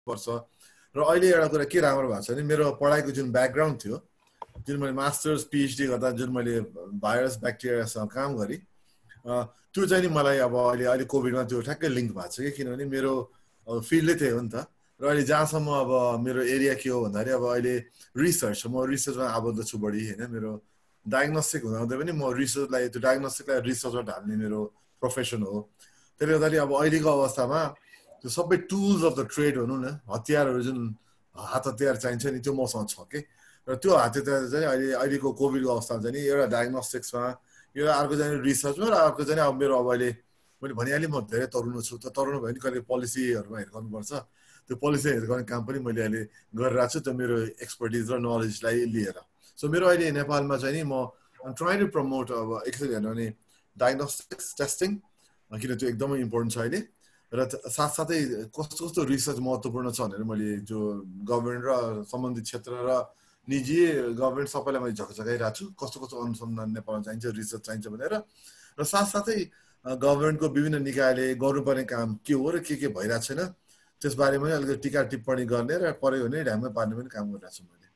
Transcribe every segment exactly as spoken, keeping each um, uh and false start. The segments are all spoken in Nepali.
पर्छ र अहिले एउटा कुरा के राम्रो भएको छ भने मेरो पढाइको जुन ब्याकग्राउन्ड थियो जुन मैले मास्टर्स पिएचडी गर्दा जुन मैले भाइरस ब्याक्टेरियासँग काम गरेँ त्यो चाहिँ नि मलाई अब अहिले अहिले कोभिडमा त्यो ठ्याक्कै लिङ्क भएको छ कि किनभने मेरो फिल्डै त्यही हो नि त र अहिले जहाँसम्म अब मेरो एरिया के हो भन्दाखेरि अब अहिले रिसर्च म रिसर्चमा आबद्ध छु बढी होइन मेरो डायग्नोस्टिक हुँदाहुँदै पनि म रिसर्चलाई त्यो डायग्नोस्टिकलाई रिसर्चमा ढाल्ने मेरो प्रोफेसन हो त्यसले गर्दाखेरि अब अहिलेको अवस्थामा त्यो सबै टुल्स अफ द ट्रेड भनौँ न हतियारहरू जुन हात हतियार चाहिन्छ नि त्यो मसँग छ कि र त्यो हात हतियार चाहिँ अहिले अहिलेको कोभिडको अवस्थामा चाहिँ एउटा डायग्नोस्टिक्समा एउटा अर्को चाहिँ रिसर्चमा र अर्को चाहिँ अब मेरो अब अहिले मैले भनिहालेँ म धेरै तरुण छु त तरुण भयो भने कहिले पोलिसीहरूमा हेर्नुपर्छ त्यो पोलिसी हेर्ने काम पनि मैले अहिले गरिरहेको छु त्यो मेरो एक्सपर्टिज र नलेजलाई लिएर सो मेरो अहिले नेपालमा चाहिँ नि म आम ट्राई टु प्रमोट अब एक्चुअली हेर्नु भने डायग्नोस्टिक्स टेस्टिङ किन त्यो एकदमै इम्पोर्टेन्ट छ अहिले र साथसाथै कस्तो कस्तो रिसर्च महत्त्वपूर्ण छ भनेर मैले जो गभर्मेन्ट र सम्बन्धित क्षेत्र र निजी गभर्मेन्ट सबैलाई मैले झकझकाइरहेको छु कस्तो कस्तो अनुसन्धान नेपालमा चाहिन्छ रिसर्च चाहिन्छ भनेर र साथसाथै गभर्मेन्टको विभिन्न निकायले गर्नुपर्ने काम के हो र के के भइरहेको छैन त्यसबारेमा पनि अलिकति टिका टिप्पणी गर्ने र पऱ्यो भने ढ्याङ्गमा पार्ने पनि काम गरिरहेको छु मैले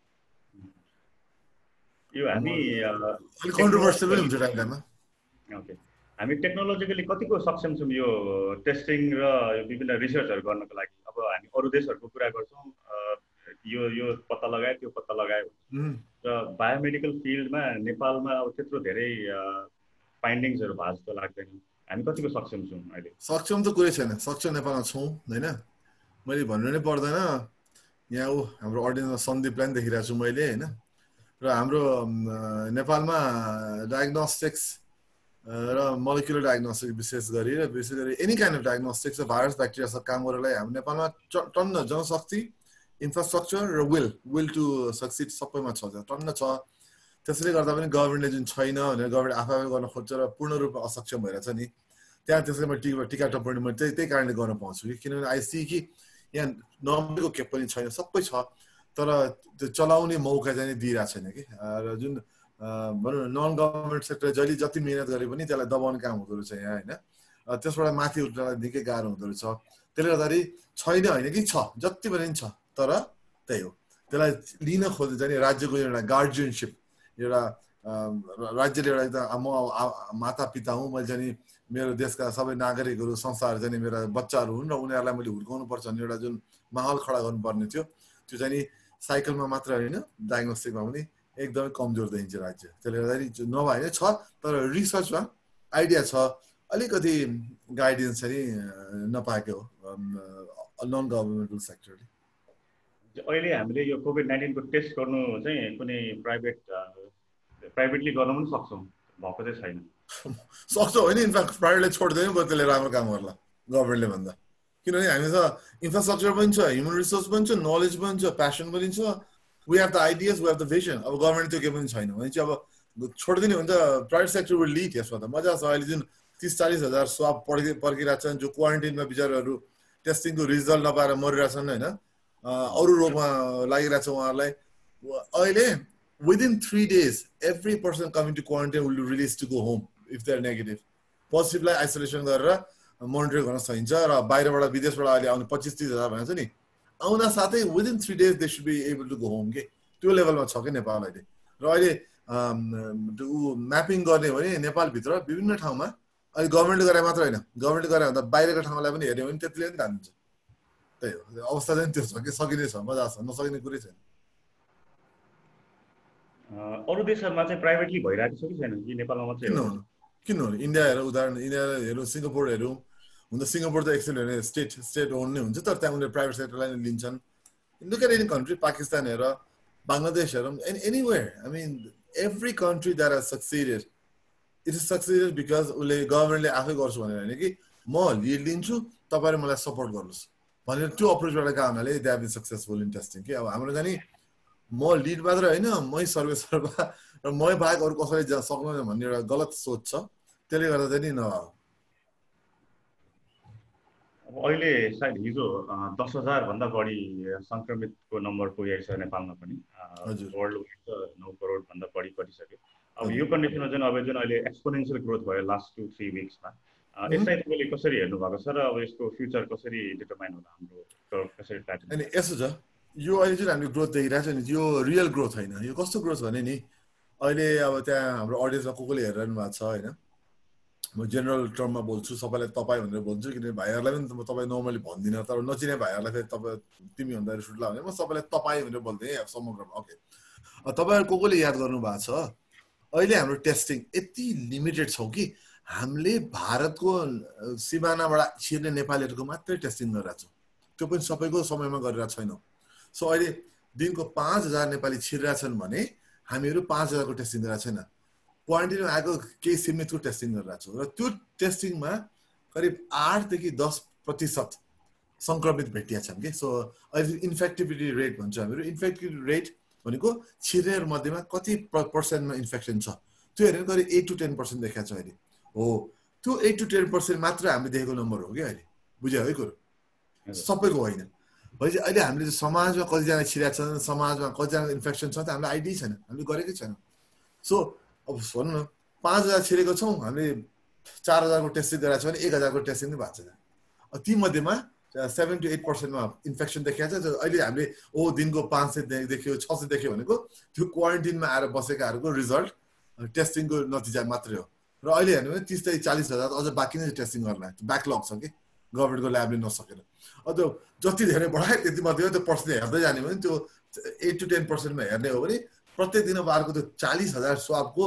यो हामी अलिक कन्ट्रोभर्सियल पनि हुन्छ टाइम टाइममा ओके हामी टेक्नोलोजिकली कतिको सक्षम छौँ यो टेस्टिङ र विभिन्न रिसर्चहरू गर्नको लागि अब हामी अरू देशहरूको कुरा गर्छौँ यो यो पत्ता लगाए त्यो पत्ता लगायो र बायोमेडिकल फिल्डमा नेपालमा अब त्यत्रो धेरै फाइन्डिङ्सहरू भएको जस्तो लाग्दैन हामी कतिको सक्षम छौँ अहिले सक्षम त कुरै छैन सक्षम नेपालमा छौँ होइन मैले भन्नु नै पर्दैन यहाँ ऊ हाम्रो अडियन्समा सन्दीपलाई पनि देखिरहेको छु मैले होइन र हाम्रो नेपालमा डायग्नोस्टिक्स र मोलिकुलर डायग्नोस्टिक्स विशेष गरी र विशेष गरी एनी काइन्ड अफ डायग्नोस्टिक्स र भाइरस ब्याक्टेरियासँग काम गर्नलाई हाम्रो नेपालमा टन्न जनशक्ति इन्फ्रास्ट्रक्चर र विल विल टु सक्सिड सबैमा छ टन्न छ त्यसैले गर्दा पनि गभर्मेन्टले जुन छैन भनेर गभर्मेन्ट आफै आफै गर्न खोज्छ र पूर्ण रूपमा असक्षम भइरहेछ नि त्यहाँ त्यसैले मैले टिका टिका टिप्पणी मैले त्यही त्यही कारणले गर्न पाउँछु कि किनभने आइसी कि यहाँ नम्बरको के पनि छैन सबै छ तर त्यो चलाउने मौका चाहिँ दिइरहेको छैन कि र जुन भनौँ न नन गभर्मेन्ट सेक्टर जहिले जति मिहिनेत गरे पनि त्यसलाई दबाउने काम हुँदो रहेछ यहाँ होइन त्यसबाट माथि उठ्नलाई निकै गाह्रो हुँदो रहेछ त्यसले गर्दाखेरि छैन होइन कि छ जति पनि छ तर त्यही हो त्यसलाई लिन खोज्दा चाहिँ राज्यको एउटा गार्जियनसिप एउटा राज्यले एउटा एकदम म माता पिता हुँ मैले चाहिँ मेरो देशका सबै नागरिकहरू संस्थाहरू चाहिँ मेरा बच्चाहरू हुन् र उनीहरूलाई मैले हुर्काउनु पर्छ भन्ने एउटा जुन माहौल खडा गर्नुपर्ने थियो त्यो चाहिँ नि साइकलमा मात्र होइन डायग्नोस्टिकमा पनि एकदमै कमजोर देखिन्छ राज्य त्यसले गर्दाखेरि नभए होइन छ तर रिसर्चमा आइडिया छ अलिकति गाइडेन्स चाहिँ नपाएको हो नन गभर्मेन्टल सेक्टरले अहिले हामीले यो कोभिड नाइन्टिनको टेस्ट गर्नु चाहिँ कुनै प्राइभेट प्राइभेटली गर्न पनि सक्छौँ भएको चाहिँ छैन सक्छ होइन इन्फ्याक्ट प्राइभेटले छोड्दैन बरु त्यसले राम्रो काम गर्ला गभर्मेन्टले भन्दा किनभने हामीसँग इन्फ्रास्ट्रक्चर पनि छ ह्युमन रिसोर्स पनि छ नलेज पनि छ प्यासन पनि छ we have the ideas we have the vision अब गभर्मेन्ट त्यो केही पनि छैन भने चाहिँ अब छोडिदिने भने त प्राइभेट सेक्टर विल लिड यसमा त मजा छ अहिले जुन तिस चालिस हजार स्वाब पर्खि पर्खिरहेको छन् जो क्वारेन्टिनमा बिचाराहरू टेस्टिङको रिजल्ट नपाएर मरिरहेछन् होइन अरू रोगमा लागिरहेछ उहाँहरूलाई अहिले within three days every person coming to quarantine will be release to go home if they are negative पोजिटिभलाई आइसोलेसन गरेर मोनिटर गर्न सकिन्छ र बाहिरबाट विदेशबाट अहिले आउने पच्चिस तिस हजार भनेको छ नि आउन साथै within three days they should be able to go home के त्यो लेभलमा छ कि नेपाल अहिले र अहिले ऊ म्यापिङ गर्ने भने नेपालभित्र विभिन्न ठाउँमा अहिले गभर्मेन्टले गरे मात्र होइन गभर्मेन्टले गरे भन्दा बाहिरको ठाउँलाई पनि हेऱ्यो भने त्यतिले पनि जान्छ त्यही हो अवस्था चाहिँ त्यो छ कि सकिने छ मजा छ नसकिने कुरै छैन अरू देशहरूमा चाहिँ प्राइभेटली भइरहेको छ कि छैन कि नेपालमा मात्रै किन हुनु किन हुनु इन्डिया हेरौँ उदाहरण इन्डिया हेरौँ सिङ्गापुर हेरौँ हुन त सिङ्गापुर त एक्चुअली भने स्टेट स्टेट ओन नै हुन्छ तर त्यहाँ उनीहरू प्राइभेट सेक्टरलाई नै लिन्छन् look at any country Pakistan हेर बङ्गलादेश हेरौँ any anywhere I mean every country that has succeeded it is succeeded because उसले गभर्मेन्टले आफै गर्छु भनेर होइन कि म लिड लिन्छु तपाईँले मलाई सपोर्ट गर्नुहोस् भनेर त्यो अप्रोचबाट गएको हुनाले they have been successful in testing कि अब हाम्रो जाने म लिड मात्र होइन मै सर्वे सर्वा र मै बाहेक अरू कसैले सक्दैन भन्ने एउटा गलत सोच छ त्यसले गर्दा चाहिँ नि न अब अहिले सायद हिजो दस हजार भन्दा बढी संक्रमितको नम्बर पुगेको छ नेपालमा पनि वर्ल्ड वाइड नौ करोड भन्दा बढी परिसक्यो अब यो कन्डिसनमा चाहिँ अब जुन अहिले एक्सपोनेन्शियल ग्रोथ भयो लास्ट टू थ्री विक्समा यसलाई तपाईँले कसरी हेर्नु भएको छ र अब यसको फ्युचर कसरी डिटरमाइन होला हाम्रो कसरी प्याटर्न अनि यसो छ यो अहिले जुन हामीले ग्रोथ देखिरहेको छ नि यो रियल ग्रोथ होइन यो कस्तो ग्रोथ भने नि अहिले अब त्यहाँ हाम्रो अडियन्समा को कोले हेरिरहनु भएको छ होइन म जेनरल टर्ममा बोल्छु सबैलाई तपाईँ भनेर बोल्छु किनभने भाइहरूलाई पनि तपाईँ नर्मली भन्दिनँ तर नचिने भाइहरूलाई फेरि तपाईँ तिमी भन्दा सुट्ला भने म सबैलाई तपाईँ भनेर बोल्थेँ समग्रमा ओके तपाईँहरू को कोले याद गर्नु भएको छ अहिले हाम्रो टेस्टिङ यति लिमिटेड छौँ कि हामीले भारतको सिमानाबाट छिर्ने नेपालीहरूको मात्रै टेस्टिङ गरिरहेको छौँ त्यो पनि सबैको समयमा गरिरहेको छैनौँ सो अहिले दिनको पाँच हजार नेपाली छिरिरहेछन् भने हामीहरू पाँच हजारको टेस्टिङ गरिरहेको छैन क्वारेन्टिनमा आएको केही सीमितको टेस्टिङ गरिरहेको छौँ र त्यो टेस्टिङमा करिब आठदेखि दस प्रतिशत सङ्क्रमित भेटिया छन् कि सो अहिले इन्फेक्टिभिटी रेट भन्छ हामीहरू इन्फेक्टिभिटी रेट भनेको छिर्नेहरू मध्येमा कति पर्सेन्टमा इन्फेक्सन छ त्यो हेरेर करिब एट टु टेन पर्सेन्ट देखाएको छ अहिले हो त्यो एट टु टेन पर्सेन्ट मात्र हामीले देखेको नम्बर हो कि अहिले बुझ्यो है कुरो सबैको होइन भनेपछि अहिले हामीले समाजमा कतिजना छिरेका छन् समाजमा कतिजना इन्फेक्सन छ त हामीलाई आइडिया छैन हामीले गरेकै छैन सो अब भनौँ न पाँच हजार छिरेको छौँ हामीले चार हजारको टेस्टिङ गराएको छ भने एक हजारको टेस्टिङ नै भएको छ ती मध्येमा सेभेन टु एट पर्सेन्टमा इन्फेक्सन देखाएको छ अहिले हामीले ओ दिनको पाँच सय देखियो छ सय देख्यो भनेको त्यो क्वारेन्टिनमा आएर बसेकाहरूको रिजल्ट टेस्टिङको नतिजा मात्रै हो र अहिले हेर्नु भने तिसदेखि चालिस हजार अझ बाँकी नै टेस्टिङ गर्न ब्याकलग छ कि गभर्मेन्टको ल्याबले नसकेर अब त्यो जति धेरै बढायो त्यति मात्रै त्यो पर्सेन्ट हेर्दै जाने भने त्यो एट टु टेन पर्सेन्टमा हेर्ने हो भने प्रत्येक दिन अब अर्को त्यो चालिस हजार स्वाबको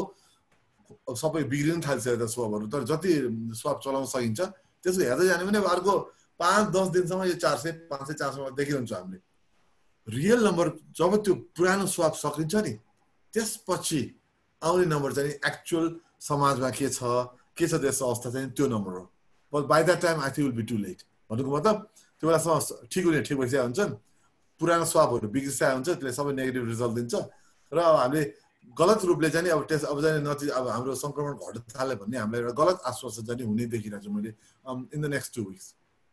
सबै बिग्रिनु थाल्छ यता स्वाबहरू तर जति स्वाब चलाउन सकिन्छ त्यसको हेर्दै जाने भने अब अर्को पाँच दस दिनसम्म यो चार सय पाँच सय चार सयमा देखिरहन्छ हामीले रियल नम्बर जब त्यो पुरानो स्वाब सकिन्छ नि त्यसपछि आउने नम्बर चाहिँ एक्चुअल समाजमा के छ के छ देशको अवस्था चाहिँ त्यो नम्बर हो but by that time I think will be too late भनेको मतलब त्यो बेलासम्म ठिक हुने ठिक भइसकेका हुन्छन् पुरानो स्वाबहरू बिग्रिसकेका हुन्छ त्यसले सबै नेगेटिभ रिजल्ट दिन्छ र हामीले गलत रूपले चाहिँ अब टेस्ट अब चाहिँ नतिजा अब हाम्रो सङ्क्रमण घट्न थाल्यो भने हामीलाई एउटा गलत आश्वासन चाहिँ हुने देखिरहेको छु मैले in the next two weeks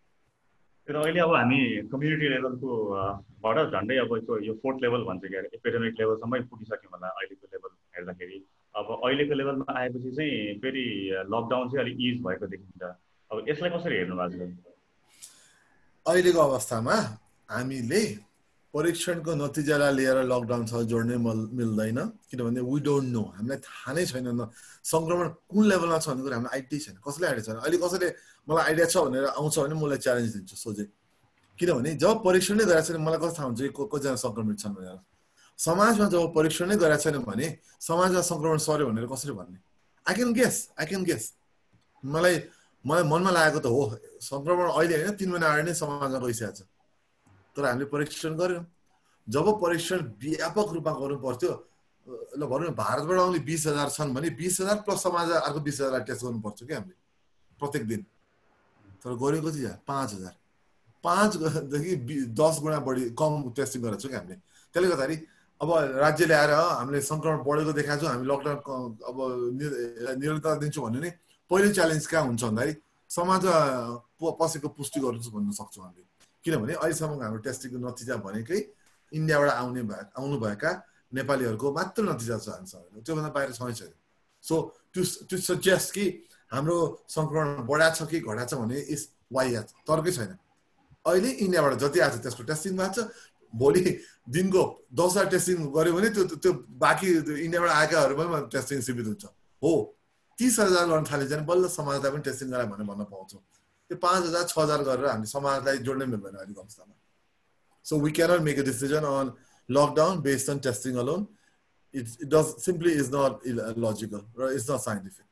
र अहिले अब हामी कम्युनिटी लेभलको बाट झन्डै अब यो फोर्थ लेभल भन्छ कि एपिडेमिक लेभलसम्मै पुगिसक्यौँ होला अहिलेको लेभल हेर्दाखेरि अब अहिलेको लेभलमा आएपछि चाहिँ फेरि लकडाउन चाहिँ अलिक इज भएको देखिन्छ अब यसलाई कसरी हेर्नु भएको छ अहिलेको अवस्थामा हामीले परीक्षणको नतिजालाई लिएर लकडाउनसँग जोड्नै मिल्दैन किनभने वी डोन्ट नो हामीलाई थाहा नै छैन न सङ्क्रमण कुन लेभलमा छ भन्ने कुरा हामीलाई आइडिया छैन कसैलाई आइडिया छैन अहिले कसैले मलाई आइडिया छ भनेर आउँछ भने मलाई च्यालेन्ज दिन्छु सोझै किनभने जब परीक्षण नै गराएको छैन मलाई कस्तो थाहा हुन्छ कतिजना सङ्क्रमित छन् भनेर समाजमा जब परीक्षण नै गराएको छैन भने समाजमा सङ्क्रमण सर्यो भनेर कसरी भन्ने I can guess I can guess मलाई मलाई मनमा लागेको त हो सङ्क्रमण अहिले होइन तिन महिना अगाडि नै समाजमा गइसकेको छ तर हामीले परीक्षण गर्यौँ जब परीक्षण व्यापक रूपमा गर्नु पर्थ्यो ल भनौँ न भारतबाट आउने बिस हजार छन् भने बिस हजार प्लस समाज अर्को बिस हजार टेस्ट गर्नु पर्थ्यो क्या हामीले प्रत्येक दिन तर गऱ्यो कति हजार पाँच हजार पाँचदेखि दस गुणा बढी कम टेस्टिङ गरेको छौँ क्या हामीले त्यसले गर्दाखेरि अब राज्यले आएर हामीले सङ्क्रमण बढेको देखाएको छौँ हामी लकडाउन अब निरन्तरता दिन्छौँ भन्यो भने पहिलो च्यालेन्ज कहाँ हुन्छ भन्दाखेरि समाजमा पसेको पुष्टि गर्नु भन्न सक्छौँ हामीले किनभने अहिलेसम्मको हाम्रो टेस्टिङको नतिजा भनेकै इन्डियाबाट आउने भए आउनुभएका नेपालीहरूको मात्र नतिजा छ हामीसँग त्योभन्दा बाहिर छँदै छैन सो टु टु सजेस्ट कि हाम्रो सङ्क्रमण बढाएको छ कि घटाएको छ भने इज वाइयात तर्कै छैन अहिले इन्डियाबाट जति आएको छ त्यसको टेस्टिङ भएको छ भोलि दिनको दस हजार टेस्टिङ गऱ्यो भने त्यो त्यो बाँकी इन्डियाबाट आएकाहरूमा टेस्टिङ सीमित हुन्छ हो तीस हजार गर्न थाले चाहिँ बल्ल समाजलाई पनि टेस्टिङ गरायो भनेर भन्न पाउँछौँ त्यो पाँच हजार छ हजार गरेर हामी समाजलाई जोड्नै मिल्दैन अहिलेको अवस्थामा so we cannot make a decision on lockdown based on testing alone it it does simply is not logical र इट्स नट साइन्टिफिक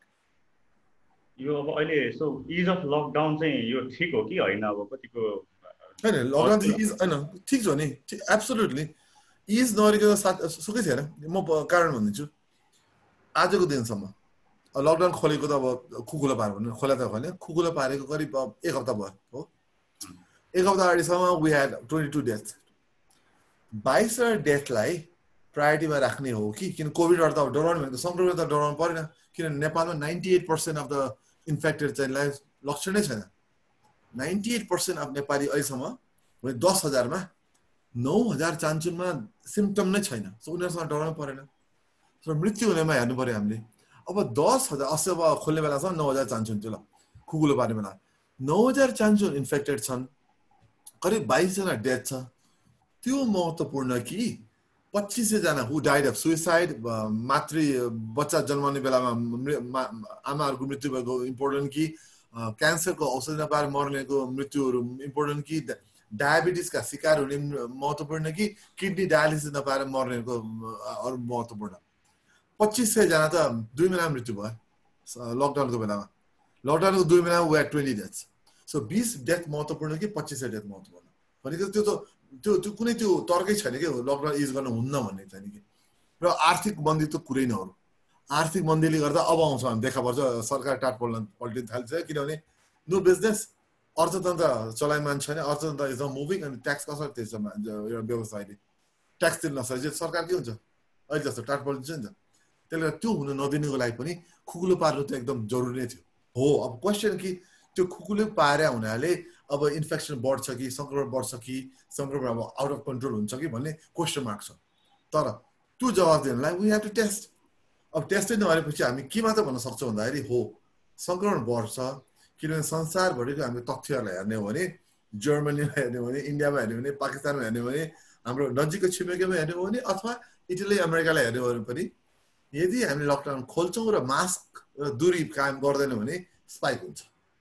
यो अब अहिले सो इज अफ लकडाउन चाहिँ यो ठिक हो कि होइन अब कतिको होइन लकडाउन चाहिँ इज होइन ठिक छ नि एब्सोल्युटली इज नगरेको साथ सुकै थिएन म कारण भनिदिन्छु आजको दिनसम्म लकडाउन खोलेको त अब खुकुलो पार भन्नु खोला त खोले खुकुलो पारेको करिब एक हप्ता भयो हो एक हप्ता अगाडिसम्म we had twenty two death बाइसवटा डेथलाई प्रायोरिटीमा राख्ने हो कि किन कोभिडबाट त अब डराउनु भनेको सङ्क्रमण त डराउनु परेन किन नेपालमा ninety eight percent of the infected चाहिँ लक्षण नै छैन ninety eight percent of Nepali अहिलेसम्म दस हजारमा नौ हजार चान्चुनमा सिम्टम नै छैन सो उनीहरूसँग डराउनु परेन तर मृत्यु हुनेमा हेर्नु पऱ्यो हामीले अब दस हजार अस्ति अब खोल्ने बेलासम्म नौ हजार चान्चुन थियो ल खुकुलो पार्ने बेला नौ हजार चान्सो इन्फेक्टेड छन्, करिब बाइस जना डेथ छ। त्यो महत्त्वपूर्ण कि पच्चीस सय जना हु डाइड अफ सुइसाइड, मातृ बच्चा जन्माउने बेलामा आमाहरूको मृत्यु भएको इम्पोर्टेन्ट कि क्यान्सरको औषधि नपाएर मर्नेको मृत्युहरू इम्पोर्टेन्ट कि डायबिटिसका शिकार हुने महत्त्वपूर्ण कि किडनी डायलिसिस नपाएर मर्नेको अरू महत्त्वपूर्ण। पच्चीस सय जना त दुई महिनामा मृत्यु भयो लकडाउनको बेलामा। लकडाउनको दुई महिनामा we had twenty deaths. So बीस डेथ महत्त्वपूर्ण कि पच्चीस सय डेथ महत्त्वपूर्ण भनेको त्यो त त्यो त्यो कुनै त्यो तर्कै छैन कि लकडाउन युज गर्न हुन्न भन्ने छैन कि। र आर्थिक मन्दी त कुरै नहो। आर्थिक मन्दीले गर्दा अब आउँछ हामी देखा पर्छ सरकार टाट पल्न पल्टिन थाल्छ, किनभने नो बिजनेस, अर्थतन्त्र चलायमान छैन, अर्थतन्त्र इज नट मुभिङ, अनि ट्याक्स कसरी तिर्छ एउटा व्यवसायले? ट्याक्स तिर्न नसकेपछि सरकार के हुन्छ? अहिले जस्तो टाट पल्टिन्छ नि त। त्यसले गर्दा त्यो हुन नदिनुको लागि पनि खुकुलो पार्नु त एकदम जरुरी नै थियो। हो, अब क्वेसन कि त्यो खुकुलो पार्या हुनाले अब इन्फेक्सन बढ्छ कि संक्रमण बढ्छ कि संक्रमण अब आउट अफ कन्ट्रोल हुन्छ कि भन्ने क्वेसन मार्क छ। तर त्यो जवाब दिनलाई वी हेभ टु टेस्ट। अब टेस्टै नगरेपछि हामी के मात्र भन्न सक्छौँ भन्दाखेरि हो संक्रमण बढ्छ, किनभने संसारभरिको हामी तथ्यहरूलाई हेर्ने हो भने जर्मनीमा हेर्ने हो भने, इन्डियामा हेर्ने हो भने, पाकिस्तानमा हेर्ने हो भने, हाम्रो नजिकको छिमेकीमा हेर्ने हो भने, अथवा इटली अमेरिकालाई हेर्ने हो भने पनि यदि हामीले लकडाउन खोल्छौँ र मास्क र दूरी कायम गर्दैनौँ भने स्पाइक हुन्छ।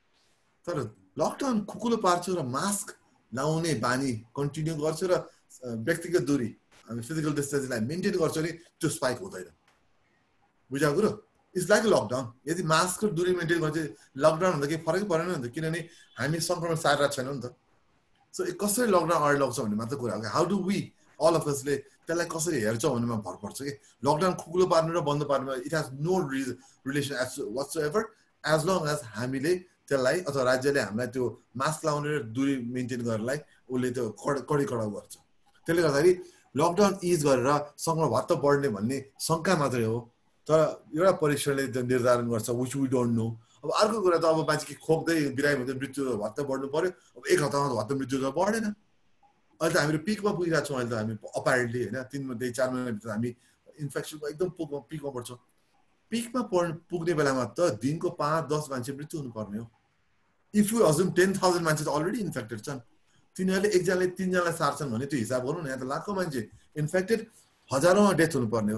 तर लकडाउन खुकुलो पार्छु र मास्क लाउने बानी कन्टिन्यू गर्छु र व्यक्तिगत दूरी हामी फिजिकल डिस्टेन्सलाई मेन्टेन गर्छौँ भने त्यो स्पाइक हुँदैन। बुझ्यो कुरो? It's like lockdown. यदि मास्क र दूरी मेन्टेन गर्छ लकडाउन भन्दा केही फरकै परेन नि त, किनभने हामी संक्रमण सारेर छैनौँ नि त। सो कसरी लकडाउन अगाडि लग्छ भन्ने मात्र कुरा हो। How do we all of असले त्यसलाई कसरी हेर्छौँ भन्नेमा भर पर्छ कि लकडाउन खुकुलो पार्नु र बन्द पार्नुमा it has no relation as whatsoever as long as हामीले त्यसलाई अथवा राज्यले हामीलाई त्यो मास्क लाउने र दूरी मेन्टेन गर्नलाई उसले त्यो कडी कडाउ गर्छ। त्यसले गर्दाखेरि लकडाउन इज गरेर संक्रमण भत्त बढ्ने भन्ने शङ्का मात्रै हो, तर एउटा परीक्षणले त्यो निर्धारण गर्छ विच वी डोन्ट नो। अब अर्को कुरा त अब मान्छे कि खोक्दै बिरामी हुँदै मृत्यु भत्त बढ्नु पर्यो, अब एक हप्तामा त भत्त मृत्यु त बढेन। अहिले त हामीले पिकमा पुगिरहेको छौँ। अहिले त हामी अपारेन्टली होइन तिन महिना चार महिनाभित्र हामी इन्फेक्सनको एकदम पुगमा पिकमा पर्छौँ। पिकमा पुग्ने बेलामा त दिनको पाँच दस मान्छे मृत्यु हुनुपर्ने हो। If you assume ten thousand मान्छे त अलरेडी इन्फेक्टेड छन्, तिनीहरूले एकजनाले तिनजनालाई सार्छन् भने त्यो हिसाब गर्नु न, यहाँ त लाखौँ मान्छे इन्फेक्टेड, हजारौँमा डेथ हुनुपर्ने हो।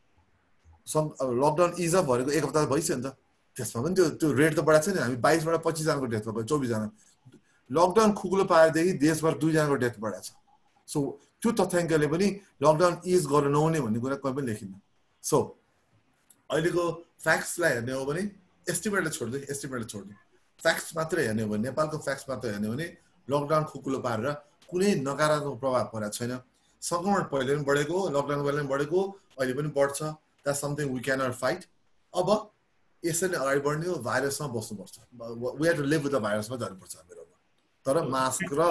सम लकडाउन इज अफ भनेको एक हप्ता भइसक्यो नि त, त्यसमा पनि त्यो त्यो रेट त बढाएको छ नि। हामी बाइसबाट पच्चिसजनाको डेथ भयो, चौबिसजना। लकडाउन खुकुलो पारेदेखि देशभर दुईजनाको डेथ बढाएको छ। सो त्यो तथ्याङ्कले पनि लकडाउन इज गर्न नहुने भन्ने कुरा कहीँ पनि लेखिन्न। सो अहिलेको फ्याक्ट्सलाई हेर्ने हो भने एस्टिमेटलाई छोड्दै एस्टिमेटलाई छोड्दै फ्याक्ट्स मात्रै हेर्ने हो भने, नेपालको फ्याक्ट्स मात्रै हेर्ने हो भने लकडाउन खुकुलो पारेर कुनै नकारात्मक प्रभाव परेको छैन। संक्रमण पहिले पनि बढेको, लकडाउन पहिले पनि बढेको, अहिले पनि बढ्छ। That's something we can not fight. अब यसरी अगाडि बढ्ने हो, भाइरसमा बस्नुपर्छ। We have to live with the भाइरसमा जानुपर्छ हामीहरू। तर मास्क र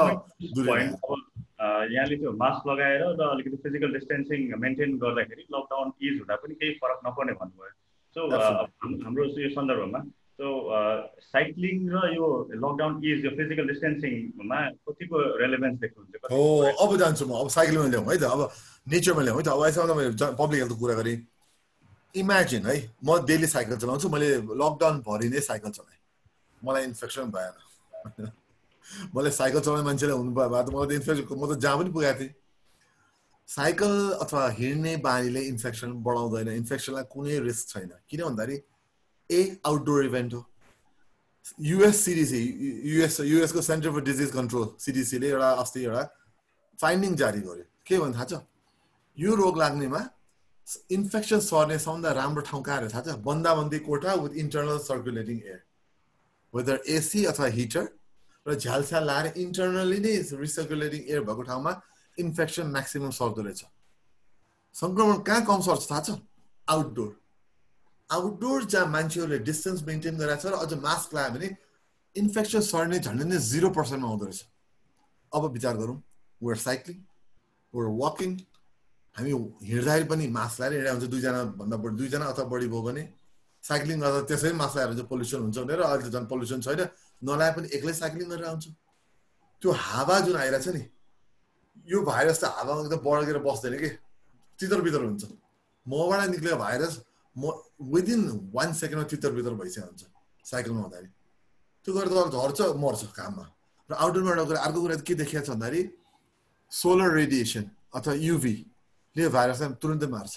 यहाँले त्यो मास्क लगाएर र अलिकति फिजिकल डिस्टेन्सिङ मेन्टेन गर्दाखेरि लकडाउन इज हुँदा पनि केही फरक नपर्ने भन्नुभयो। सो हाम्रो यो सन्दर्भमा सो साइक्लिङ र यो लकडाउन इज यो फिजिकल डिस्टेन्सिङमा कतिको रेलेभेन्स देख्नुहुन्छ? हो, अब जान्छु म। अब साइक्लिङमा ल्याउँ है त, अब नेचरमा ल्याउँ है त। अब यसमा मैले पब्लिक हेल्थको कुरा गरेँ। इमेजिन है, म डेली साइकल चलाउँछु, मैले लकडाउन भरि नै साइकल चलाएँ, मलाई इन्फेक्सन भएन। मलाई साइकल चलाउने मान्छेलाई हुनु भयो भए त मलाई त इन्फेक्सन, म त जहाँ पनि पुगेको थिएँ। साइकल अथवा हिँड्ने बानीले इन्फेक्सन बढाउँदैन, इन्फेक्सनलाई कुनै रिस्क छैन। किन भन्दाखेरि ए आउटडोर इभेन्ट हो। युएस सिडिसी, युएस युएसको सेन्टर फर डिजिज कन्ट्रोल सिडिसीले एउटा अस्ति एउटा फाइन्डिङ जारी गर्यो। के भन्छ थाहा छ? यो रोग लाग्नेमा इन्फेक्सन सर्ने सबभन्दा राम्रो ठाउँ कहाँ थाहा छ? बन्दाबन्दी कोठा with internal circulating air, whether AC अथवा हिटर र झ्यालस्याल लाएर इन्टरनली नै रिसर्कुलेटिङ एयर भएको ठाउँमा इन्फेक्सन म्याक्सिमम सर्दो रहेछ। संक्रमण कहाँ कम सर्छ थाहा छ? आउटडोर। आउटडोर जहाँ मान्छेहरूले डिस्टेन्स मेन्टेन गरेको छ र अझ मास्क लगायो भने इन्फेक्सन सर्ने झन्डै नै जिरो पर्सेन्टमा आउँदो रहेछ। अब विचार गरौँ, वेयर साइक्लिङ, वेयर वाकिङ, हामी हिँड्दाखेरि पनि मास्क लगाएर हिँडेको हुन्छ, दुईजना भन्दा बढी दुईजना अथवा बढी भयो भने। साइक्लिङ गर्दा त्यसै मास्क लगाएर हुन्छ, पोल्युसन हुन्छ भनेर। अहिले त झन् पोल्युसन छैन, नलाए पनि एक्लै साइक्लिङ गरेर आउँछ। त्यो हावा जुन आइरहेछ नि, यो भाइरस त हावामा एकदम बढेर बस्दैन कि, तितर बितर हुन्छ। मबाट निक्लेको भाइरस म विदिन वान सेकेन्डमा तितर बितर भइसकेको हुन्छ साइकलमा हुँदाखेरि। त्यो गरेर त झर्छ मर्छ घाममा। र आउटडोरमा एउटा कुरा अर्को कुरा के देखिएको छ भन्दाखेरि सोलर रेडिएसन अथवा युभी ले भाइरसलाई तुरुन्तै मार्छ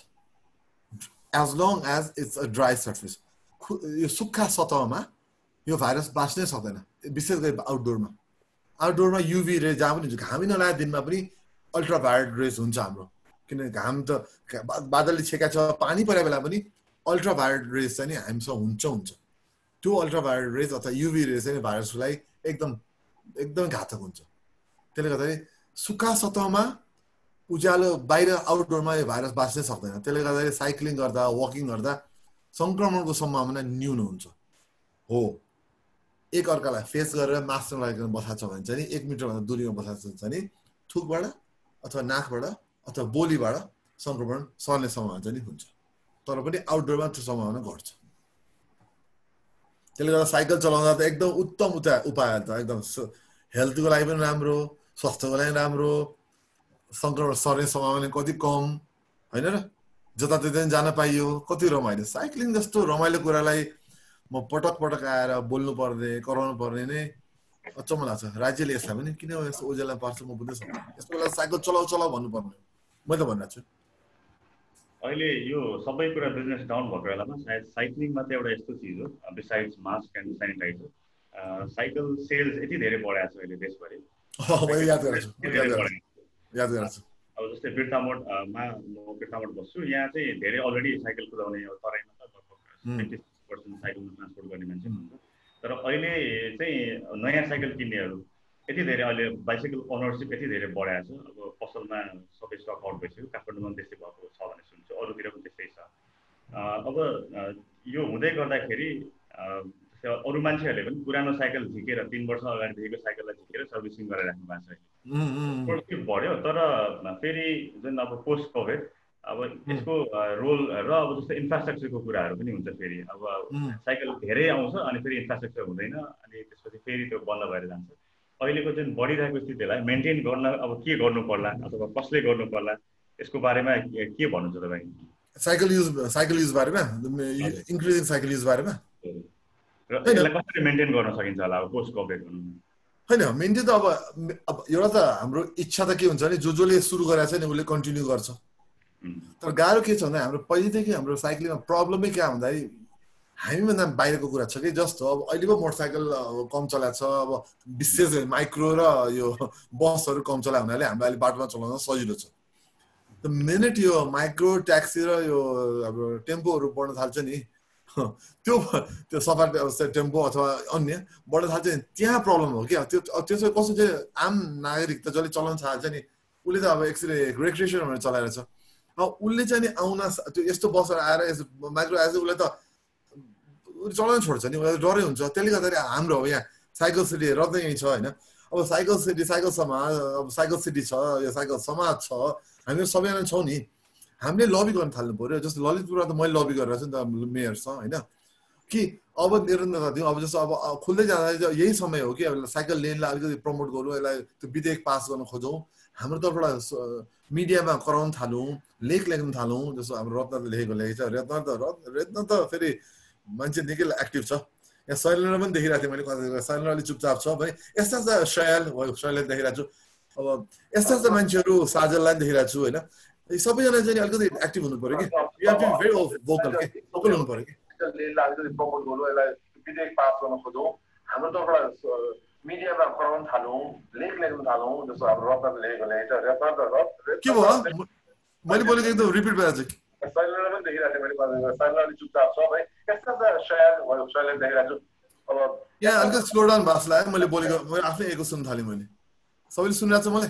as long as it's a dry surface. यो सुक्खा सतहमा यो भाइरस बाँच्नै सक्दैन, विशेष गरी आउटडोरमा। आउटडोरमा युभी रे जहाँ पनि हुन्छ, घामै नलागेको दिनमा पनि अल्ट्राभायोलेट रेज हुन्छ हाम्रो, किनभने घाम त बादलले छेका छ, पानी परेको बेला पनि अल्ट्राभायोलेट रेज चाहिँ नि हामीसँग हुन्छ हुन्छ त्यो अल्ट्राभायोलेट रेज अथवा युभी रेज चाहिँ भाइरसलाई एकदम एकदमै घातक हुन्छ। त्यसले गर्दाखेरि सुक्खा सतहमा उज्यालो बाहिर आउटडोरमा यो भाइरस बाँच्नै सक्दैन। त्यसले गर्दाखेरि साइक्लिङ गर्दा वकिङ गर्दा सङ्क्रमणको सम्भावना न्यून हुन्छ। हो, एक अर्कालाई फेस गरेर मास्क लगाइकन बसाएको छ भने चाहिँ एक मिटरभन्दा दूरीमा बसाएको छ भने थुकबाट अथवा नाकबाट अथवा बोलीबाट सङ्क्रमण सर्ने सम्भावना चाहिँ हुन्छ, तर पनि आउटडोरमा त्यो सम्भावना घट्छ। त्यसले गर्दा साइकल चलाउँदा त एकदम उत्तम उपाय त एकदम हेल्थको लागि पनि राम्रो, स्वास्थ्यको लागि राम्रो, सङ्क्रमण सर्ने सम्भावना कति कम होइन र, जताततै जान पाइयो, कति रमाइलो। साइक्लिङ जस्तो रमाइलो कुरालाई म पटक पटक आएर बोल्नु पर्ने कराउनु पर्ने नै अचम्म लाग्छ। राज्यले यसलाई पनि किन यस्तो ओजेलमा पार्छ म बुझ्नै सक्दिनँ। यस्तो बेला साइकल चलाउ चलाउ भन्नुपर्ने मैले त भनिरहेको छु। अहिले यो सबै कुरा बिजनेस डाउन भएको बेलामा सायद साइक्लिङमा चाहिँ एउटा यस्तो चिज हो, besides mask and sanitiser, cycle sales यति धेरै बढाएको छ अहिले देशभरि। याद गरेछु याद गरेछु अब जस्तै बिर्तामोडमा म बिर्तामोड बस्छु, यहाँ चाहिँ धेरै अलरेडी साइकल कुदाउने तराईमा त लगभग पर्सेन्ट साइकलमा ट्रान्सपोर्ट गर्ने मान्छे हुन्छ। तर अहिले चाहिँ नयाँ साइकल किन्नेहरू यति धेरै, अहिले बाइसाइकल ओनरसिप यति धेरै बढाएको छ। अब पसलमा सबै स्टक आउट भइसक्यो, काठमाडौँमा पनि त्यस्तै भएको छ भन्ने सुन्छु, अरूतिर पनि त्यस्तै छ। अब यो हुँदै गर्दाखेरि अरू मान्छेहरूले पनि पुरानो साइकल झिकेर तीन वर्ष अगाडिदेखिको साइकललाई झिकेर सर्भिसिङ गरेर राख्नु भएको छ। प्रोडक्टिभ बढ्यो, तर फेरि जुन अब पोस्ट कोभिड अब यसको रोल र अब जस्तो इन्फ्रास्ट्रक्चरको कुराहरू पनि हुन्छ। फेरि अब साइकल धेरै आउँछ अनि फेरि इन्फ्रास्ट्रक्चर हुँदैन, अनि त्यसपछि फेरि त्यो बन्द भएर जान्छ। अहिलेको जुन बढिरहेको स्थितिलाई मेन्टेन गर्न अब के गर्नु पर्ला अथवा कसले गर्नु पर्ला, यसको बारेमा के भन्नुहुन्छ तपाईँ? साइकल युज साइकल युज बारेमा, इन्क्रिजिङ साइकल युज बारेमा र यसलाई कसरी मेन्टेन गर्न सकिन्छ होला अब पोस्ट कोभिड भनौँ न? होइन, मेन्टेन त अब अब एउटा त हाम्रो इच्छा त के हुन्छ भने जो जसले सुरु गरेको छ नि उसले कन्टिन्यू गर्छ। तर गाह्रो के छ भन्दा हाम्रो पहिलेदेखि हाम्रो साइक्लिङमा प्रब्लमै के भन्दाखेरि हामीभन्दा बाहिरको कुरा छ कि जस्तो अब अहिले पो मोटरसाइकल कम चलाएको छ, अब विशेष गरी माइक्रो र यो बसहरू कम चलाएको हुनाले हामीलाई अहिले बाटोमा चलाउन सजिलो छ। द मिनेट यो माइक्रो ट्याक्सी र यो अब टेम्पोहरू बढ्न थाल्छ नि, त्यो त्यो सफा टेम्पो अथवा अन्य बढ्न थाल्छ नि, त्यहाँ प्रब्लम हो क्या। त्यो त्यसो कसो चाहिँ आम नागरिक त जसले चलाउन चाहन्छ नि उसले त अब एक्चुअली रेक्रिएसन भनेर चलाएर छ। अब उसले चाहिँ नि आउन त्यो यस्तो बसहरू आएर यस्तो माइक्रो आएर उसले त चलाउन छोड्छ नि, उसलाई डरै हुन्छ। त्यसले गर्दाखेरि हाम्रो अब यहाँ साइकल सिटी रत्न यहीँ छ होइन। अब साइकल सिटी साइकल समाज अब साइकल सिटी छ, यो साइकल समाज छ, हामी सबैजना छौँ नि। हामीले लबी गर्न थाल्नु पऱ्यो। जस्तो ललितपुरमा त मैले लबी गरेर छु नि त मेयरसँग होइन कि अब निरन्तरता दिउँ। अब जस्तो अब खुल्दै जाँदा यही समय हो कि अब साइकल लेनलाई अलिकति प्रमोट गरौँ, यसलाई त्यो विधेयक पास गर्न खोजौँ, हाम्रो तर्फबाट मिडियामा कराउन थालौँ, लेख लेख्न थालौँ। जस्तो हाम्रो रत्नले लेखेको लेखेको छ, रत्न त रत्न त फेरि मान्छे निकै एक्टिभ छ। यहाँ शैलेन्द्र पनि देखिरहेको थिएँ मैले, कति शैलेन्द्र अलिक चुपचाप छ भने यस्ता यस्ता शयल शैलेन्द्र देखिरहेको छु, अब यस्ता यस्ता मान्छेहरू साजललाई पनि देखिरहेको छु होइन। सबैजना चाहिँ अलिकति एक्टिभ हुनु पऱ्यो कि, you have to be very vocal के भोकल हुनु पऱ्यो कि। अलिकति प्रमोट गरौँ, यसलाई विधेयक पास गर्न खोजौँ, हाम्रो तर्फबाट मिडियामा कराउन थालौँ, लेख लेख्न थालौँ। जस्तो हाम्रो रत्नले लेखेको लेखेको छ, रत्न त के भयो मैले बोलेको एकदम रिपिट भएर चाहिँ शैलेन्द्र पनि देखिरहेको थिएँ मैले, शैलेन्द्र अलिक चुपचाप छ भाइ, यस्ता शयल शैलेन्द्र देखिरहेको छु। अब यहाँ अलिकति स्लो डाउन भएको लाग्यो मैले बोलेको, मैले आफ्नैएको सुन्न थालेँ मैले। सबैले सुनिरहेको छ मलाई?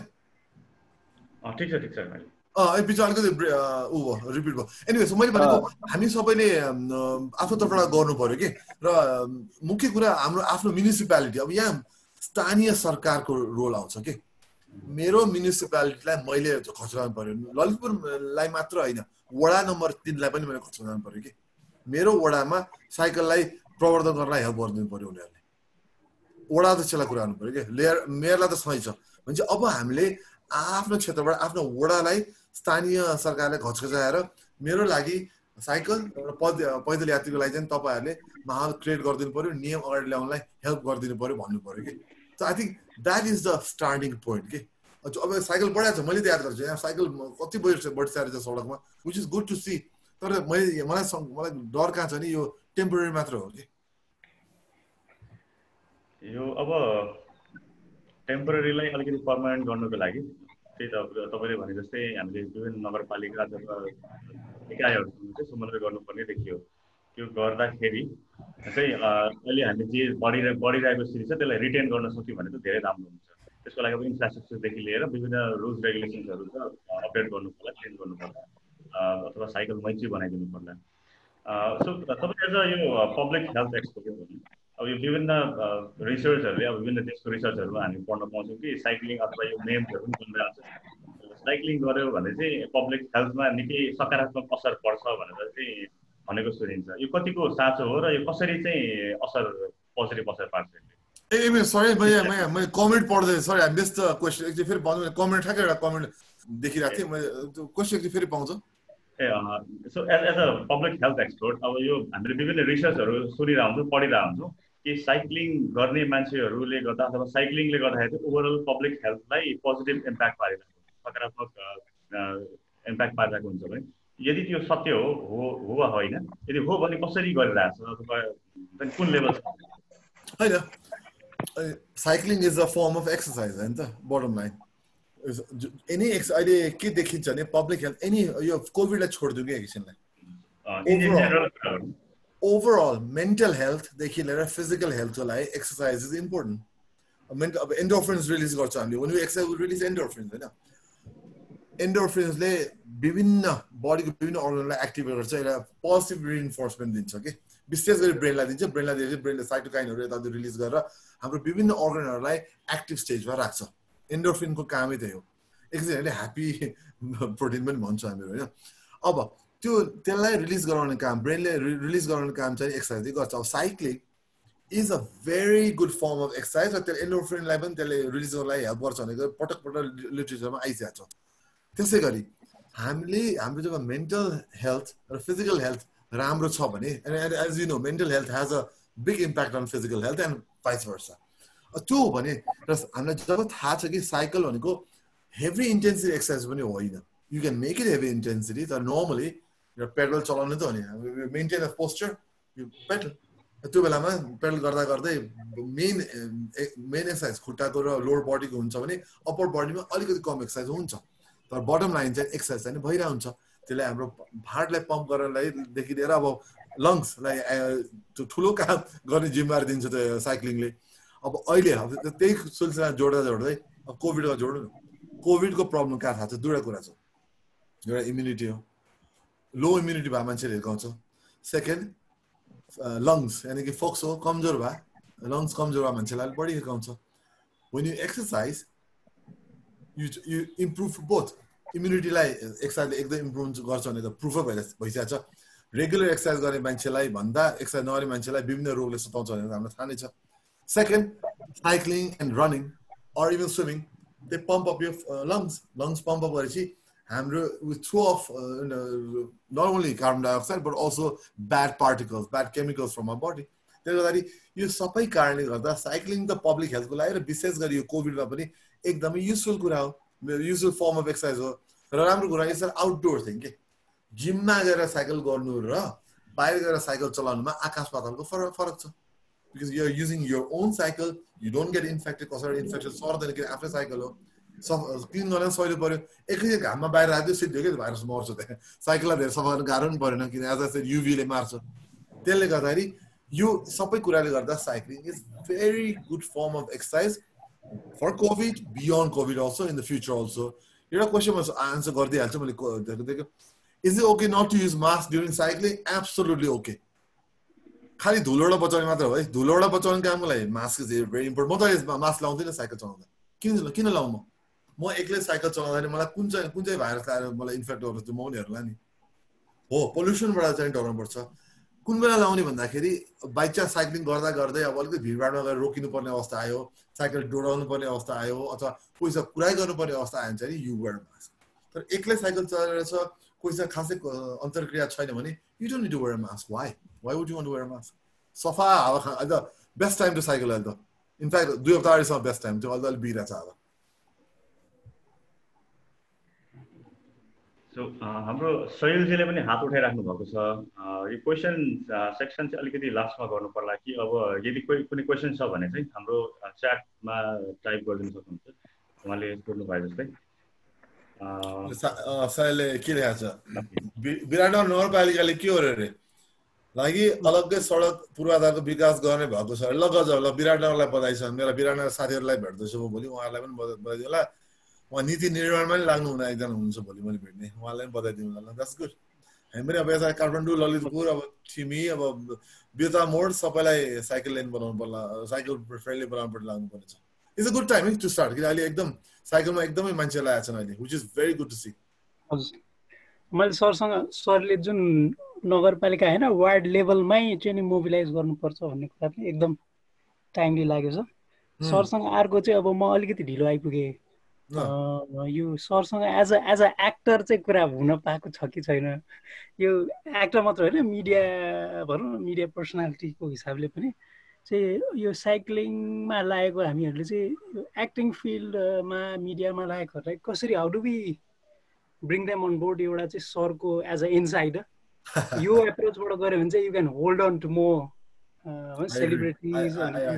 ठिक छ ठिक छ मैले अँ पछि अलिकति ऊ भयो रिपिट भयो। एनिवेज मैले भनेको हामी सबैले आफ्नो तर्फबाट गर्नु पऱ्यो कि। र मुख्य कुरा हाम्रो आफ्नो म्युनिसिपालिटी, अब यहाँ स्थानीय सरकारको रोल आउँछ कि। मेरो म्युनिसिपालिटीलाई मैले खर्च गर्नु पऱ्यो, ललितपुरलाई मात्र होइन वडा नम्बर तिनलाई पनि मैले खर्च गर्नु पऱ्यो कि। मेरो वडामा साइकललाई प्रवर्धन गर्नलाई हेल्प गरिदिनु पऱ्यो उनीहरूले, वडा अध्यक्षलाई कुरा गर्नु पऱ्यो कि, लेयर मेयरलाई त सही छ भने चाहिँ अब हामीले आफ्नो क्षेत्रबाट आफ्नो वडालाई स्थानीय सरकारले घचघचाएर मेरो लागि साइकल एउटा पद पैदल यात्रीको लागि चाहिँ तपाईहरुले माहौल क्रिएट गरिदिनु पर्यो, नियम अगाडि ल्याउनलाई हेल्प गरिदिनु पर्यो भन्नु पर्यो के। So I think that is the starting point के। अब साइकल बढाएको छ, मैले त याद गर्छु यहाँ साइकल कति बढिसकेको छ सडकमा, which is good to see. तर मैले मलाई मलाई डर कहाँ छ नि यो टेम्पोरेरी मात्र हो कि यो अब टेम्पोरेरीलाई अलिकति पर्मानेन्ट गर्नको लागि त्यही त तपाईले भने जस्तै हामीले विभिन्न नगरपालिका अथवा निकायहरुसँग चाहिँ समन्वय गर्नुपर्ने देखियो। त्यो गर्दाखेरि चाहिँ अहिले हामीले जे बढिरहेको बढिरहेको स्थिति छ त्यसलाई रिटेन गर्न सक्यौं भने त धेरै राम्रो हुन्छ। त्यसको लागि अब इन्फ्रास्ट्रक्चरदेखि लिएर विभिन्न रुल्स रेगुलेसन्सहरु छ अपडेट गर्नु पर्ला, चेन्ज गर्नु पर्ला अथवा साइकल मैत्री बनाइदिनु पर्ला। सो तपाईले अझ यो पब्लिक हेल्थ एक्सपर्ट हो भने अब यो विभिन्न रिसर्चहरुले अब विभिन्न देशको रिसर्चहरुमा हामी पढ्न पाउँछौं कि साइक्लिङ अथवा यो मेम्सहरु पनि बनिरहेको छ। साइक्लिङ गर्यो भने चाहिँ पब्लिक हेल्थमा निकै सकारात्मक असर पर्छ भनेर चाहिँ भनेको सुनिन्छ। यो कतिको साँचो हो र यो कसरी चाहिँ असर पोजिटिभ असर पार्छ? ए ए सरी मैले मैले कमेन्ट पढ्दै sorry I miss the question. एकचोटि फेरि भन्नु कमेन्ट ठ्याक्कै एउटा कमेन्ट देखिरहेको थिएँ मैले, त्यो क्वेशन एकचोटि फेरि पाउँछ? Uh so as as a public health expert अब यो हामीले विभिन्न रिसर्चहरु सुनिरहेको हुन्छौँ, पढिरहेको हुन्छौँ कि साइक्लिङ गर्ने मान्छेहरूले गर्दा अथवा साइक्लिङले गर्दाखेरि ओभरअल पब्लिक हेल्थलाई पोजिटिभ इम्प्याक्ट पारिरहेको हुन्छ, सकारात्मक इम्प्याक्ट पारिरहेको हुन्छ भने यदि त्यो सत्य हो हो हो वा होइन, यदि हो भने कसरी गरिरहेछ अथवा कुन लेभल छ? हैन cycling is a form of exercise हैन त बटम लाइन। एनी एक्स अहिले के देखिन्छ भने पब्लिक हेल्थ एनी यो कोभिडलाई छोड्दिउँ कि एकछिनलाई ओभरअल मेन्टल हेल्थदेखि लिएर फिजिकल हेल्थको लागि एक्सरसाइज इज इम्पोर्टेन्ट। मेन्ट अब एन्डोर्फिन्स रिलिज गर्छ हामीले, when you exercise we release endorphins हैन। एन्डोर्फिन्सले विभिन्न बडीको विभिन्न अर्गनलाई एक्टिभेट गर्छ, एउटा पोजिटिभ रिइन्फोर्समेन्ट दिन्छ कि विशेष गरी ब्रेनलाई दिन्छ। ब्रेनलाई दिएपछि ब्रेनले साइटोकाइनहरु यताउति रिलिज गरेर हाम्रो विभिन्न अर्गनहरुलाई एक्टिभ स्टेजमा राख्छ। एन्डोर्फिनको कामै त्यही हो। एकछिन हामीले ह्याप्पी प्रोटिन पनि भन्छ हामीहरु हैन। अब त्यो त्यसलाई रिलिज गराउने काम, ब्रेनले रिलिज गराउने काम चाहिँ एक्सरसाइजले गर्छ। अब cycling is a very good form of exercise र त्यो एन्डोर्फिनलाई पनि त्यसले रिलिज गर्नलाई हेल्प गर्छ भनेको पटक पटक लिटरेचरमा आइसकेको छ। त्यसै गरी हामीले हाम्रो जब मेन्टल हेल्थ र फिजिकल हेल्थ राम्रो छ भने as you know mental health has a big impact on physical health and vice versa. त्यो हो भने र हामीलाई जब थाहा छ कि साइकल भनेको हेभी इन्टेन्सिटी एक्सरसाइज पनि होइन, you can make it heavy intensity. तर नर्मली पेडल चलाउनु त हो नि, maintain a posture you pedal. त्यो बेलामा पेडल गर्दा गर्दै मेन मेन एक्सरसाइज खुट्टाको र लोवर बडीको हुन्छ भने अप्पर बडीमा अलिकति कम एक्सरसाइज हुन्छ। तर बटम लाइन चाहिँ एक्सरसाइज चाहिँ भइरहेको हुन्छ। त्यसले हाम्रो हार्टलाई पम्प गर्नलाईदेखि लिएर अब लङ्सलाई त्यो ठुलो काम गर्ने जिम्मेवारी दिन्छ त्यो साइक्लिङले। अब अहिले अब त्यही सिलसिला जोड्दा जोड्दै अब कोभिडमा जोड्नु न, कोभिडको प्रब्लम कहाँ थाहा छ? दुईवटा कुरा छ। एउटा इम्युनिटी हो, लो इम्युनिटी भए मान्छेले हिर्काउँछ। सेकेन्ड लङ्स यानि कि फोक्स हो, कमजोर भए लङ्स कमजोर भए मान्छेलाई बढी हिर्काउँछ। when you exercise you you improve both इम्युनिटीलाई एक्सरसाइजले एकदम इम्प्रुभ गर्छ भने त प्रुफ भइसकेको छ। रेगुलर एक्सरसाइज गर्ने मान्छेलाई भन्दा एक्सरसाइज नगर्ने मान्छेलाई विभिन्न रोगले सताउँछ भनेर हामीलाई थाहा नै छ। Second cycling and running or even swimming they pump up your lungs. Lungs pump up गरेपछि हाम्रो we throw off not only carbon dioxide but also bad particles bad chemicals from our body. त्यसले गर्दाखेरि यो सबै कारणले गर्दा साइक्लिङ त पब्लिक हेल्थको लागि र विशेष गरी यो कोभिडमा पनि एकदमै युजफुल कुरा हो, युजफुल फर्म अफ एक्सरसाइज हो र राम्रो कुरा। यसरी आउटडोर थिङ के जिममा गएर साइकल गर्नु र बाहिर गएर साइकल चलाउनुमा आकाश पातालको फरक फरक छ। Because you are using your own cycle, you don't get infected. कसरी इन्फेक्सन सर्दैन किन आफ्नै साइकल हो, क्लिन गर्न सहिलो पर्यो। एकैछिन घाममा बाहिर राख्यो सिद्धियो कि भाइरस मर्छ। त्यहाँ साइकललाई धेरै सफा गर्न गाह्रो पनि परेन किन एज अ युभीले मार्छ। त्यसले गर्दाखेरि यो सबै कुराले गर्दा cycling is very good form of exercise for COVID, beyond COVID also, in the future also. एउटा क्वेसनमा आन्सर गरिदिइहाल्छु मैले देखेको। Is it okay not to use mask during cycling? Absolutely okay. खालि धुलोबाट बचाउने मात्र हो है, धुलोबाट बचाउने कामको लागि मास्क इज भेरी इम्पोर्टेन्ट। म त मास्क लाउँदिनँ साइकल चलाउँदा। किन किन लाउँ म? म एक्लै साइकल चलाउँदाखेरि मलाई कुन चाहिँ कुन चाहिँ भाइरस आएर मलाई इन्फेक्ट गर्छ म नि हेर्ला नि। हो पोल्युसनबाट चाहिँ डराउनुपर्छ। कुन बेला लाउने भन्दाखेरि बाइक चान्स साइक्लिङ गर्दा गर्दै अब अलिकति भिडभाडमा गएर रोकिनु पर्ने अवस्था आयो, साइकल डोडाउनु पर्ने अवस्था आयो अथवा कोहीसँग कुरै गर्नुपर्ने अवस्था आयो भने चाहिँ यु वेयर मास्क। तर एक्लै साइकल चलाएर छ कोहीसँग खासै अन्तर्क्रिया छैन भने you don't need to wear a mask why why would you want to wear a mask सफा हावा खा अहिले त बेस्ट टाइम टु साइकल अहिले त इनफ्याक्ट दुई हप्ता अगाडिसम्म बेस्ट टाइम थियो अहिले त अलिक बिग्रेको छ हावा सो हाम्रो सहिलजीले पनि हात उठाइराख्नु भएको छ यो क्वेसन सेक्सन चाहिँ अलिकति लास्टमा गर्नु पर्ला कि अब यदि कोही कुनै क्वेसन छ भने चाहिँ हाम्रो च्याटमा टाइप गरिदिनु सक्नुहुन्छ उहाँले सोध्नु भयो जस्तै सायले के लेखेको छ विराटनगर नगरपालिकाले के हो रे लागि अलग्गै सडक पूर्वाधारको विकास गर्ने भएको छ ल गज ल विराटनगरलाई बधाई छ मेरा विराटनगर साथीहरूलाई भेट्दैछु म भोलि उहाँहरूलाई पनि बधाई दिनु होला उहाँ नीति निर्माणमा पनि लाग्नु हुने एकजना हुनुहुन्छ भोलि मैले भेट्ने उहाँलाई पनि बधाई दिनु होला द्याट्स गुड हामी पनि अब यता काठमाडौँ ललितपुर अब ठिमी अब बेता मोड सबैलाई साइकल लेन बनाउनु पर्ला साइकल फ्रेन्डली बनाउनु पर्ला लाग्नु पर्नेछ it's a good time to start किन अहिले एकदम साइकलमा एकदमै मान्छेहरू आएका छन् अहिले which is very good to see हजुर मैले सरसँग सरले जुन नगरपालिका हैन वार्ड लेभलमै चाहिँ नि मोबिलाइज गर्नुपर्छ भन्ने कुरा पनि एकदम टाइमली लाग्यो सर सरसँग अर्को चाहिँ अब म अलिकति ढिलो आइपुगेँ यो सरसँग as a as a actor चाहिँ कुरा हुन पाएको छ कि छैन यो एक्टर मात्र होइन मिडिया भनौँ न मिडिया पर्सनालिटीको हिसाबले पनि चाहिँ यो साइक्लिङमा लागेको हामीहरूले चाहिँ यो एक्टिङ फिल्डमा मिडियामा लागेकोहरूलाई कसरी how do we bring them on board एउटा चाहिँ सरको एज अ इनसाइडर यो एप्रोचबाट गऱ्यो भने चाहिँ you can hold on to more celebrities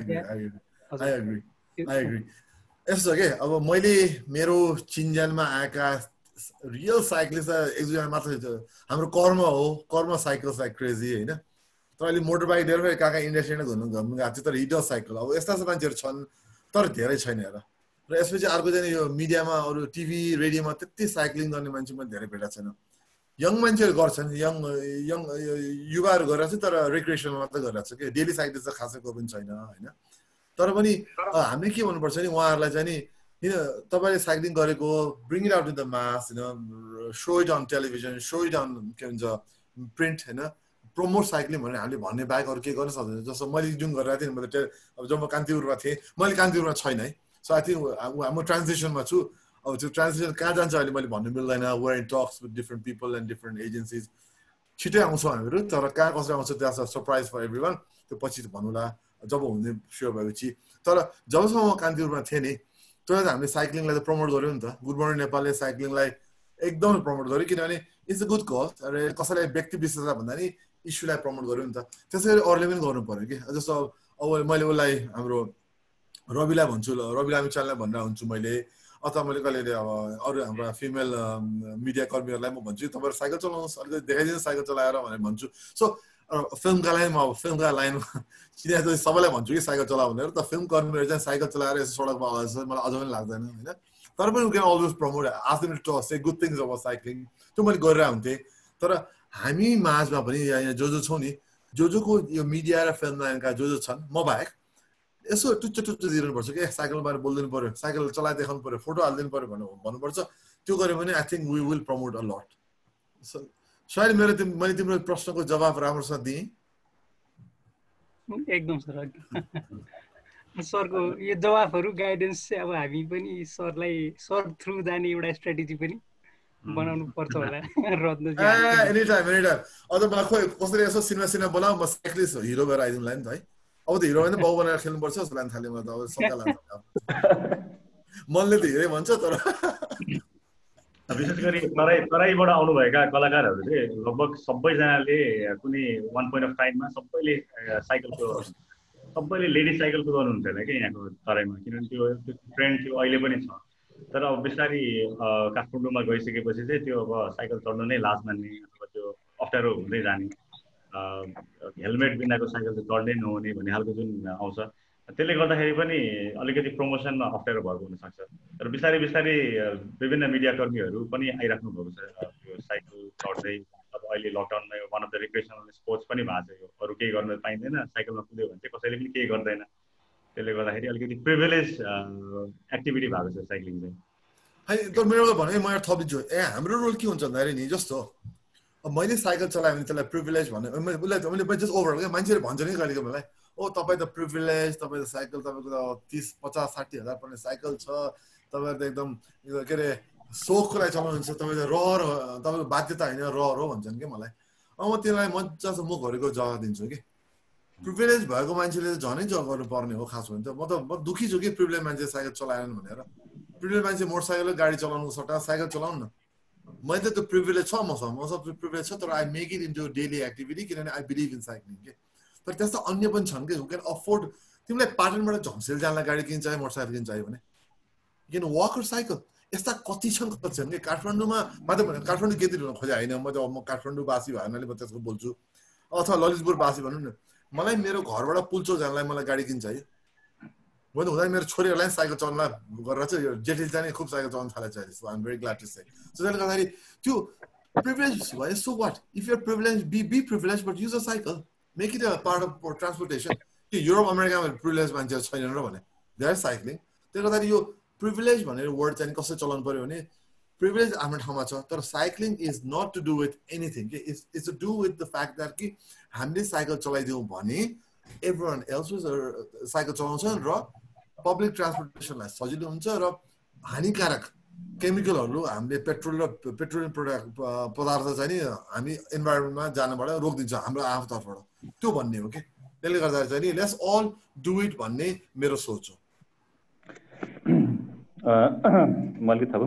यस्तो के अब मैले मेरो चिन्जानमा आएका रियल साइक्लिस्ट एक दुईजना मात्र हाम्रो कर्म हो कर्म साइकल साइक क्रेजी होइन तर अहिले मोटर बाइक लिएर फेरि काका इन्डिया सिन्डिया घुम्नु घुम्नु गएको थियो तर हिडल साइकल अब यस्ता यस्ता मान्छेहरू छन् तर धेरै छैन हेर र यसपछि अर्को चाहिँ यो मिडियामा अरू टिभी रेडियोमा त्यति साइक्लिङ गर्ने मान्छे पनि धेरै भेटेको छैन यङ मान्छेहरू गर्छन् यङ यङ युवाहरू गरिरहेको छ तर रिक्रिएसनल मात्रै गरिरहेको छ कि डेली साइक्लिस्ट त खासै कोही पनि छैन होइन तर पनि हामीले के भन्नुपर्छ नि उहाँहरूलाई चाहिँ नि किन तपाईँले साइक्लिङ गरेको bring it out in the mass होइन show it on television show it on के भन्छ प्रिन्ट होइन प्रमोट साइक्लिङ भनेर हामीले भन्ने बाहेक अरू केही गर्न सक्दैन जस्तो मैले जुन गरिरहेको थिएँ मैले अब जब म कान्तिपुरमा थिएँ मैले कान्तिपुरमा छैन है सो आई थिङ्क म ट्रान्जिसनमा छु अब त्यो ट्रान्जिसन कहाँ जान्छ अहिले मैले भन्नु मिल्दैन we're in talks with different people and different agencies छिटै आउँछौँ हामीहरू तर कहाँ कसरी आउँछ त्यहाँ सरप्राइज फर एभ्री वान त्यो पछि भन्नुला जब हुने स्योर भएपछि तर जबसम्म म कान्तिपुरमा थिएँ नि त्यसलाई त हामीले साइक्लिङलाई त प्रमोट गऱ्यौँ नि त गुड मर्निङ नेपालले साइक्लिङलाई एकदमै प्रमोट गर्यो किनभने इट्स अ गुड कज अरे कसैलाई व्यक्ति विशेषता भन्दा नि इस्युलाई प्रमोट गर्यो नि त त्यसै गरी अरूले पनि गर्नु पर्यो कि जस्तो अब मैले उसलाई हाम्रो रविलाई भन्छु रवि लामिछानेलाई भनेर हुन्छु मैले अथवा मैले कहिले अब अरू हाम्रो फिमेल मिडिया कर्मीहरूलाई म भन्छु तपाईँहरू साइकल चलाउनुहोस् अलिकति देखाइदिनु साइकल चलाएर भनेर भन्छु सो फिल्मका लाइनमा अब फिल्मका लाइनमा चिने सबैलाई भन्छु कि साइकल चलाऊ भनेर त फिल्म कर्मीहरू चाहिँ साइकल चलाएर यसो सडकमा आउँछ मलाई अझ पनि लाग्दैन होइन तर पनि can always promote after to say good things अब साइक्लिङ त्यो मैले गरेर हुन्थेँ तर हामी माझमा पनि यहाँ जो जो छौँ नि जो जोको यो मिडिया र फिल्म लाइनका जो जो छन् म बाहेक यसो टुच्चो टुच्चो दिनुपर्छ कि साइकल बारे बोलिदिनु पर्यो साइकल चलाइ देखाउनु पर्यो फोटो हालिदिनु पर्यो भनेर भन्नुपर्छ त्यो गऱ्यो भने I think we will promote a lot सायद मेरो मैले तिम्रो प्रश्नको जवाब राम्रोसँग दिएँ एकदम सर सरको यो जवाफहरू गाइडेन्स चाहिँ अब हामी पनि सरलाई सर थ्रु जाने एउटा स्ट्राटेजी पनि बनाउनु पर्छ होला रत्न एनी टाइम एनी टाइम अझ मलाई खोइ कसरी यसो सिनेमा सिनेमा बनाऊ म साइक्लिस्ट हिरो भएर आइदिउँला नि त है अब त हिरो भने बाउ बनाएर खेल्नुपर्छ जस्तो लाग्न थाल्यो मलाई त अब शङ्का लाग्छ मनले त हिरै भन्छ तर विशेष गरी तराई तराईबाट आउनुभएका कलाकारहरू चाहिँ लगभग सबैजनाले कुनै वान पोइन्ट अफ टाइममा सबैले साइकलको सबैले लेडिज साइकल कुदाउनुहुन्छ होला कि यहाँको तराईमा किनभने त्यो ट्रेन्ड थियो अहिले पनि छ तर अब बिस्तारै काठमाडौँमा गइसकेपछि चाहिँ त्यो अब साइकल चढ्नु नै लाज मान्ने अथवा त्यो अप्ठ्यारो हुँदै जाने हेलमेट बिनाको साइकल चाहिँ चढ्नै नहुने भन्ने खालको जुन आउँछ त्यसले गर्दाखेरि पनि अलिकति प्रमोसनमा अप्ठ्यारो भएको हुनसक्छ तर बिस्तारै बिस्तारै विभिन्न मिडिया कर्मीहरू पनि आइराख्नु भएको छ यो साइकल चढ्दै अब अहिले लकडाउनमा यो one of the recreational sports पनि भएको छ यो अरू केही गर्न पाइँदैन साइकलमा कुद्यो भने चाहिँ कसैले पनि केही गर्दैन त्यसले गर्दाखेरि अलिकति प्रिभिलेज एक्टिभिटी भएको छ साइक्लिङ चाहिँ होइन तर मेरो भने म एउटा थपिदिन्छु ए हाम्रो रोल के हुन्छ भन्दाखेरि नि जस्तो अब मैले साइकल चलाएँ भने त्यसलाई प्रिभिलेज भने उसलाई मैले जस्ट ओभर क्या मान्छेले भन्छ नि कहिलेको मलाई ओ तपाईँ त प्रिभिलेज तपाईँ त साइकल तपाईँको त तिस पचास साठी हजार पर्ने साइकल छ तपाईँहरू त एकदम के अरे सोखको लागि चलाउनुहुन्छ तपाईँले रहर तपाईँको बाध्यता होइन रहर हो भन्छन् कि मलाई अब म त्यसलाई मजासँग मुखभरिको जग्गा दिन्छु कि प्रिभिलेज भएको मान्छेले झनै जग्गा गर्नुपर्ने हो खास भने त म त म दुखी छु कि प्रिभिलेज मान्छे साइकल चलाएन भनेर प्रिभिलेज मान्छे मोटरसाइकल गाडी चलाउनुको सट्टा साइकल चलाउनु न मैले त त्यो प्रिभिलेज छ मसँग मसँग प्रिभिलेज छ तर I make it into daily activity किनभने आई बिलिभ इन साइक्लिङ के तर त्यस्तो अन्य पनि छन् कि हु क्यान अफोर्ड तिमीलाई पाटनबाट झम्सेल जानलाई गाडी किन्छ चाहे मोटरसाइकल किन्छ चाहियो भने किन वक र साइकल यस्ता कति छन् कति छन् कि काठमाडौँमा मात्र भने काठमाडौँ केतिर हुन खोजे होइन म त म काठमाडौँ बासी भएनाले म त्यसको बोल्छु अथवा ललितपुर बासी भनौँ न मलाई मेरो घरबाट पुल्चो जानलाई मलाई गाडी किन्छ चाहियो मैले हुँदा मेरो छोरीहरूलाई साइकल चलाउन गरेर चाहिँ यो जेठीले चाहिँ खुब साइकल चलाउन थालेको छ so I am very glad to say so त्यसले गर्दाखेरि त्यो प्रिभिलेज भयो so what if you're privilege be be privilege but use a cycle make it a part of transportation कि युरोप अमेरिकामा प्रिभिलेज मान्छेहरू छैनन् र भने दे आर साइक्लिङ त्यसले गर्दाखेरि यो प्रिभिलेज भनेर वर्ड चाहिँ कसरी चलाउनु पर्यो भने प्रिभिलेज आफ्नो ठाउँमा छ तर cycling is not to do with anything कि it's it's to do with the fact that कि हामीले साइकल चलाइदियौँ भने एभ्री वान एल्स साइकल चलाउँछन् र पब्लिक ट्रान्सपोर्टेसनलाई सजिलो हुन्छ र हानिकारक केमिकलहरू हामीले पेट्रोल र पेट्रोलियम प्रोडक्ट पदार्थ चाहिँ नि हामी इन्भाइरोमेन्टमा जानबाट रोकिदिन्छ हाम्रो आफ्नो तर्फबाट त्यो भन्ने हो कि त्यसले गर्दा चाहिँ नि लेट्स अल डु इट भन्ने मेरो सोच हो मैले थाहा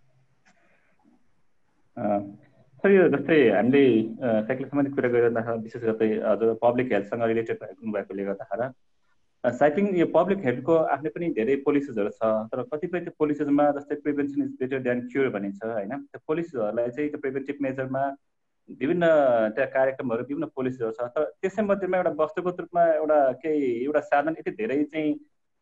सर यो जस्तै हामीले साइकल सम्बन्धी कुरा गरिरहँदा विशेष गरी हजुर पब्लिक हेल्थसँग रिलेटेड हुनुभएकोले गर्दाखेरि साइक्लिङ यो पब्लिक हेल्थको आफ्नै पनि धेरै पोलिसिजहरू छ तर कतिपय त्यो पोलिसिजमा जस्तै prevention is better than cure भनिन्छ होइन त्यो पोलिसिजहरूलाई चाहिँ त्यो प्रिभेन्टिभ मेजरमा विभिन्न त्यहाँ कार्यक्रमहरू विभिन्न पोलिसिजहरू छ तर त्यसै मध्येमा एउटा वस्तुगत रूपमा एउटा केही एउटा साधन यति धेरै चाहिँ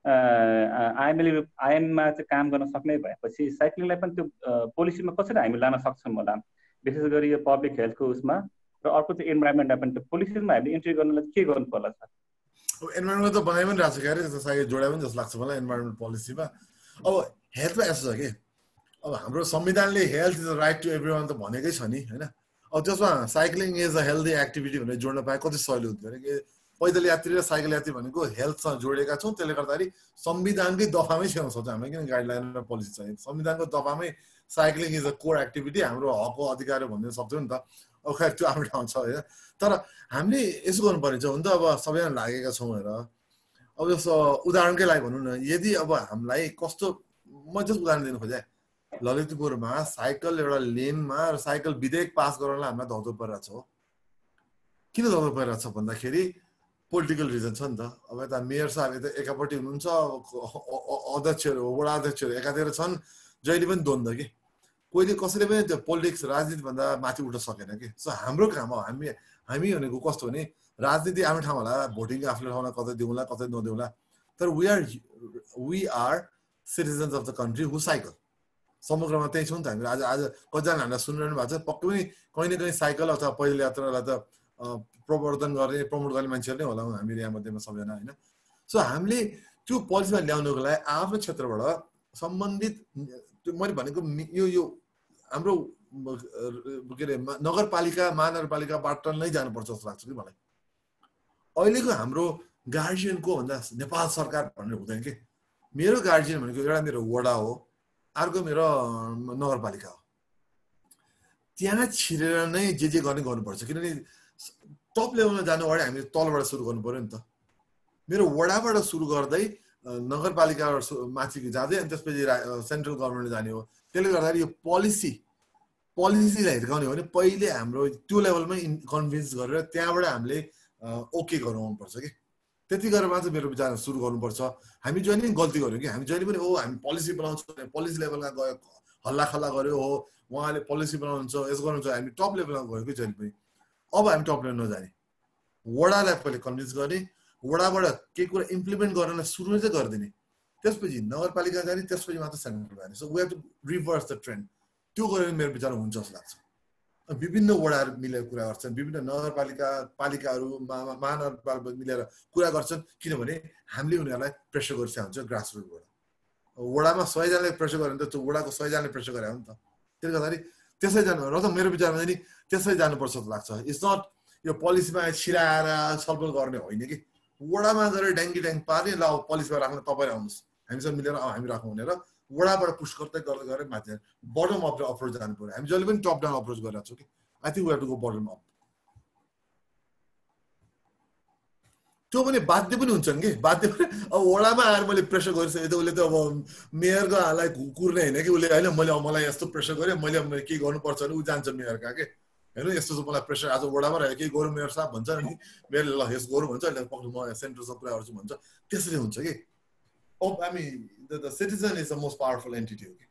आइएमएल आइएममा चाहिँ काम गर्न सक्ने भएपछि साइक्लिङलाई पनि त्यो पोलिसीमा कसरी हामी लान सक्छौँ होला विशेष गरी यो पब्लिक हेल्थको उसमा र अर्को चाहिँ इन्भाइरोमेन्टमा पनि त्यो पोलिसीमा हामीले इन्ट्री गर्नलाई के गर्नु पर्ला सर इन्भाइरोमेन्ट त बनाइ पनि रहेको छ क्यारे त्यो साइकल जोडाइ पनि जस्तो लाग्छ मलाई इन्भाइरोमेन्ट पोलिसीमा अब हेल्थमा यस्तो छ कि अब हाम्रो संविधानले health is a right to everyone त भनेकै छ नि होइन अब त्यसमा cycling is a healthy activity भनेर जोड्न पाए कति सजिलो हुन्थ्यो अरे कि पैदल यात्री र साइकल यात्री भनेको हेल्थसँग जोडेका छौँ त्यसले गर्दाखेरि संविधानकै दफामै छेउँ सक्छ हामीलाई किन गाइडलाइन र पोलिसी चाहियो संविधानको दफामै cycling is a core activity हाम्रो हकको अधिकार भन्न सक्छौँ नि त अब खै त्यो हाम्रो ठाउँ छ होइन तर हामीले यसो गर्नु पर्ने छ हुन त अब सबैजना लागेका छौँ हेर अब जस्तो उदाहरणकै लागि भनौँ न यदि अब हामीलाई कस्तो म जस्तो उदाहरण दिनु खोजेँ ललितपुरमा साइकल एउटा लेनमा र साइकल विधेयक पास गराउनलाई हामीलाई धौधो परिरहेको छ हो किन धौधो परिरहेको छ भन्दाखेरि पोलिटिकल रिजन छ नि त अब यता मेयर साहब यता एकापट्टि हुनुहुन्छ अध्यक्षहरू वडा अध्यक्षहरू एकातिर छन् जहिले पनि द्वन्द्व कि कोहीले कसैले पनि त्यो पोलिटिक्स राजनीतिभन्दा माथि उठ्न सकेन कि सो हाम्रो काम हो हामी हामी भनेको कस्तो भने राजनीति आफ्नो ठाउँ होला भोटिङ आफ्नो ठाउँमा कतै दिउँला कतै नदिउँला तर we are we are citizens of the country who cycle समग्रमा त्यही छौँ नि त हामी आज आज कतिजना हामीलाई सुनिरहनु भएको छ पक्कै पनि कहीँ न कहीँ साइकल अथवा पैदल यात्रालाई त प्रवर्धन गर्ने प्रमोट गर्ने मान्छेहरू नै होला हामीले यहाँ मध्येमा सबैजना होइन सो हामीले त्यो पोलिसीमा ल्याउनुको लागि आफ्नो क्षेत्रबाट सम्बन्धित मैले भनेको यो यो हाम्रो के अरे नगरपालिका महानगरपालिकाबाट नै जानुपर्छ जस्तो लाग्छ कि मलाई अहिलेको हाम्रो गार्जियन को भन्दा नेपाल सरकार भन्ने हुँदैन कि मेरो गार्जियन भनेको एउटा मेरो वडा हो अर्को मेरो नगरपालिका हो त्यहाँ छिरेर नै जे जे गर्ने गर्नुपर्छ किनभने टप लेभलमा जानु अगाडि हामीले तलबाट सुरु गर्नु पर्यो नि त मेरो वडाबाट सुरु गर्दै नगरपालिकाबाट माथि जाँदै अनि त्यसपछि सेन्ट्रल गभर्मेन्टले जाने हो त्यसले गर्दाखेरि यो पोलिसी पोलिसीलाई हिर्काउने हो भने पहिले हाम्रो त्यो लेभलमै कन्भिन्स गरेर त्यहाँबाट हामीले ओके गराउनुपर्छ कि त्यति गरेर मात्र मेरो विचार सुरु गर्नुपर्छ हामी जहिले पनि गल्ती गर्यौँ कि हामी जहिले पनि हो हामी पोलिसी बनाउँछौँ पोलिसी लेभलमा गयो हल्ला खल्ला गऱ्यो हो उहाँले पोलिसी बनाउनुहुन्छ यसो गर्नुहुन्छ हामी टप लेभलमा गयो कि जहिले पनि अब हामी टप लेभल नजाने वडालाई पहिले कन्भिन्स गर्ने वडाबाट केही कुरा इम्प्लिमेन्ट गर्नलाई सुरु चाहिँ गरिदिने त्यसपछि नगरपालिका जाने त्यसपछि मात्र सेन्ट्रल जाने so we have to reverse the trend त्यो गरेर मेरो विचार हुन्छ जस्तो लाग्छ विभिन्न वडाहरू मिलेर कुरा गर्छन् विभिन्न नगरपालिका पालिकाहरू महानगरपालिका मिलेर कुरा गर्छन् किनभने हामीले उनीहरूलाई प्रेसर गरिसकेको हुन्छ ग्रासरुटबाट वडामा सयजनाले प्रेसर गर्यो भने त त्यो वडाको सयजनाले प्रेसर गरे हो नि त त्यसले गर्दाखेरि त्यसै जानु र त मेरो विचारमा चाहिँ नि त्यसै जानुपर्छ जस्तो लाग्छ इट्स नट यो पोलिसीमा छिराएर छलफल गर्ने होइन कि वडामा गएर ड्याङ्गी ड्याङ पार्ने ल पोलिसीमा राख्न तपाईँ आउनुहोस् हामीसँग मिलेर हामी राखौँ भनेर वडाबाट पुश गर्दै गर्दै गएर माथि बटम अप अप्रोच जानु पर्यो हामी जहिले पनि टप डाउन अप्रोच गरिरहेको छौँ कि I think we have to go bottom up त्यो पनि बाध्य पनि हुन्छन् कि बाध्य पनि अब वडामा आएर मैले प्रेसर गरिसकेँ त उसले त अब मेयरको हाललाई कुर्ने होइन कि उसले होइन मैले मलाई यस्तो प्रेसर गरेँ मैले मैले के गर्नुपर्छ भने ऊ जान्छ मेयर कहाँ के होइन यस्तो चाहिँ मलाई प्रेसर आज वडामा रह्यो केही गरौँ मेयर साहब भन्छ अनि मेयरले ल यस गरौँ भन्छ अहिले पक्ष म सेन्टरसँग कुरा गर्छु भन्छ त्यसरी हुन्छ कि अब हामी the citizen is the most powerful entity हो कि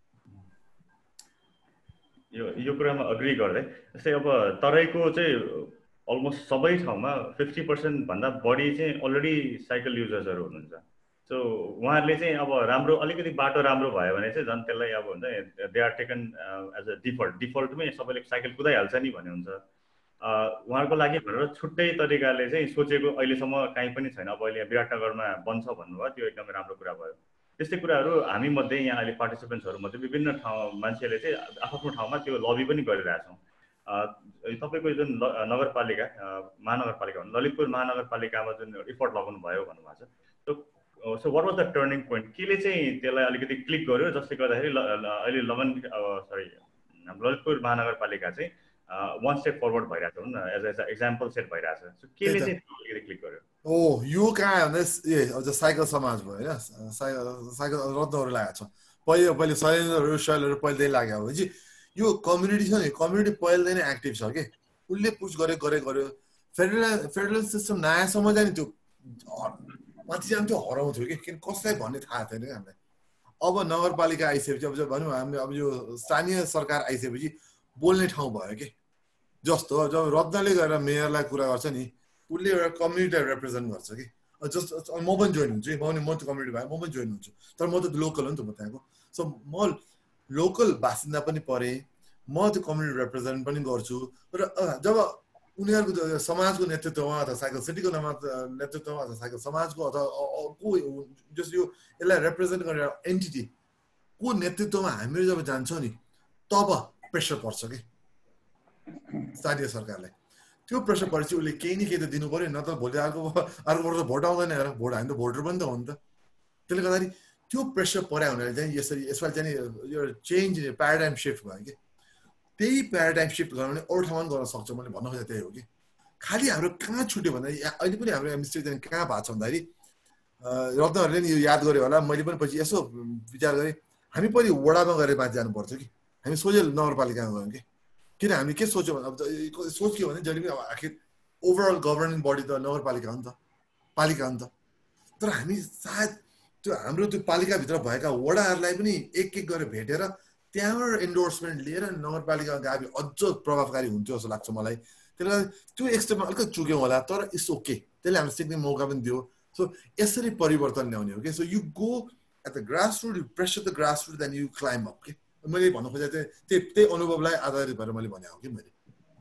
यो यो कुरामा अग्री गर्दै जस्तै अब तराईको चाहिँ अलमोस्ट सबै ठाउँमा फिफ्टी पर्सेन्ट भन्दा बढी चाहिँ अलरेडी साइकल युजर्सहरू हुनुहुन्छ सो उहाँहरूले चाहिँ अब राम्रो अलिकति बाटो राम्रो भयो भने चाहिँ झन् त्यसलाई अब हुन्छ they are taken as a default डिफल्टमै सबैले साइकल कुदाइहाल्छ नि भन्ने हुन्छ उहाँहरूको लागि भनेर छुट्टै तरिकाले चाहिँ सोचेको अहिलेसम्म काहीँ पनि छैन अब अहिले विराटनगरमा बन्छ भन्नुभयो त्यो एकदमै राम्रो कुरा भयो त्यस्तै कुराहरू हामी मध्ये यहाँ अहिले पार्टिसिपेन्ट्सहरू मध्ये विभिन्न ठाउँ मान्छेले चाहिँ आफ्नो ठाउँमा त्यो लबी पनि गरिरहेछौँ तपाईँको जुन नगरपालिका महानगरपालिका ललितपुर महानगरपालिकामा जुन इफोर्ट लगाउनु भयो भन्नुभएको छ so so what was the turning point केले चाहिँ त्यसलाई अलिकति क्लिक गर्यो जसले गर्दाखेरि अहिले लगन सरी ललितपुर महानगरपालिका चाहिँ वान स्टेप फरवर्ड भइरहेको छ एज एज एक्जाम्पल सेट भइरहेको छ सो केले चाहिँ अलिकति क्लिक गर्यो ओ यो कहाँ भने ए अझ साइकल समाज भयो होइन साइकल साइकल रत्नहरू लागेको छ पहिले पहिले शैलेन्द्रहरू शैलहरू पहिल्यै लाग्यो भने चाहिँ यो कम्युनिटी छ नि कम्युनिटी पहिल्यै नै एक्टिभ छ कि उसले पुस गरे गरे गर्यो फेडरल फेडरल सिस्टम नआएसम्म जाने त्यो माथि जानु त्यो हराउँथ्यो कि किन कसलाई भन्ने थाहा थिएन कि हामीलाई अब नगरपालिका आइसकेपछि अब भनौँ हामी अब यो स्थानीय सरकार आइसकेपछि बोल्ने ठाउँ भयो कि जस्तो जब रत्नले गएर मेयरलाई कुरा गर्छ नि उसले एउटा कम्युनिटीलाई रिप्रेजेन्ट गर्छ कि जस्तो म पनि जोइन हुन्छु म पनि म त कम्युनिटी भयो म पनि जोइन हुन्छु तर म त लोकल हो नि त म त्यहाँको सो म लोकल बासिन्दा पनि परेँ म त्यो कम्युनिटी रिप्रेजेन्ट पनि गर्छु र जब उनीहरूको समाजको नेतृत्वमा अथवा साइकल सिटीको नेतृत्वमा अथवा साइकल समाजको अथवा को जस्तो यो यसलाई रिप्रेजेन्ट गरेर एन्टिटी को नेतृत्वमा हामीहरू जब जान्छौँ नि तब प्रेसर पर्छ कि स्थानीय सरकारलाई त्यो प्रेसर परेपछि उसले केही न केही त दिनु पऱ्यो न त भोलि अर्को अर्को वर्ष भोट आउँदैन हेर भोट हामी त भोटर पनि त हो नि त त्यसले गर्दाखेरि त्यो प्रेसर पर्या हुनाले चाहिँ यसरी यसमा चाहिँ यो चेन्ज प्याराडाइम सिफ्ट भयो कि त्यही प्याराडाइम सिफ्ट गर्यो भने अरू ठाउँमा पनि गर्न सक्छ मैले भन्न खोजेको त्यही हो कि खालि हाम्रो कहाँ छुट्यो भन्दा अहिले पनि हाम्रो मिस्टेक चाहिँ कहाँ भएको छ भन्दाखेरि रत्नहरूले नि यो याद गर्यो होला मैले पनि पछि यसो विचार गरेँ हामी पहिले वडामा गएर माथि जानुपर्छ कि हामी सोझै नगरपालिकामा गयौँ कि किन हामी के सोच्यौँ भने अब सोच के भने जहिले पनि अब आखिर ओभरअल गभर्निङ बडी त नगरपालिका हो नि त पालिका हो नि त तर हामी सायद त्यो हाम्रो त्यो पालिकाभित्र भएका वडाहरूलाई पनि एक एक गरेर भेटेर त्यहाँबाट इन्डोर्समेन्ट लिएर नगरपालिकामा गए अझ प्रभावकारी हुन्थ्यो जस्तो लाग्छ मलाई त्यसले गर्दा त्यो एक्सटेपमा अलिकति चुक्यौँ होला तर इट्स ओके त्यसले हामीले सिक्ने मौका पनि दियो सो यसरी परिवर्तन ल्याउने हो कि so you go at the grass root you pressure the grass root then you climb up कि मैले भन्नु खोजेको थिएँ त्यही त्यही अनुभवलाई आधारित भएर मैले भने हो कि मैले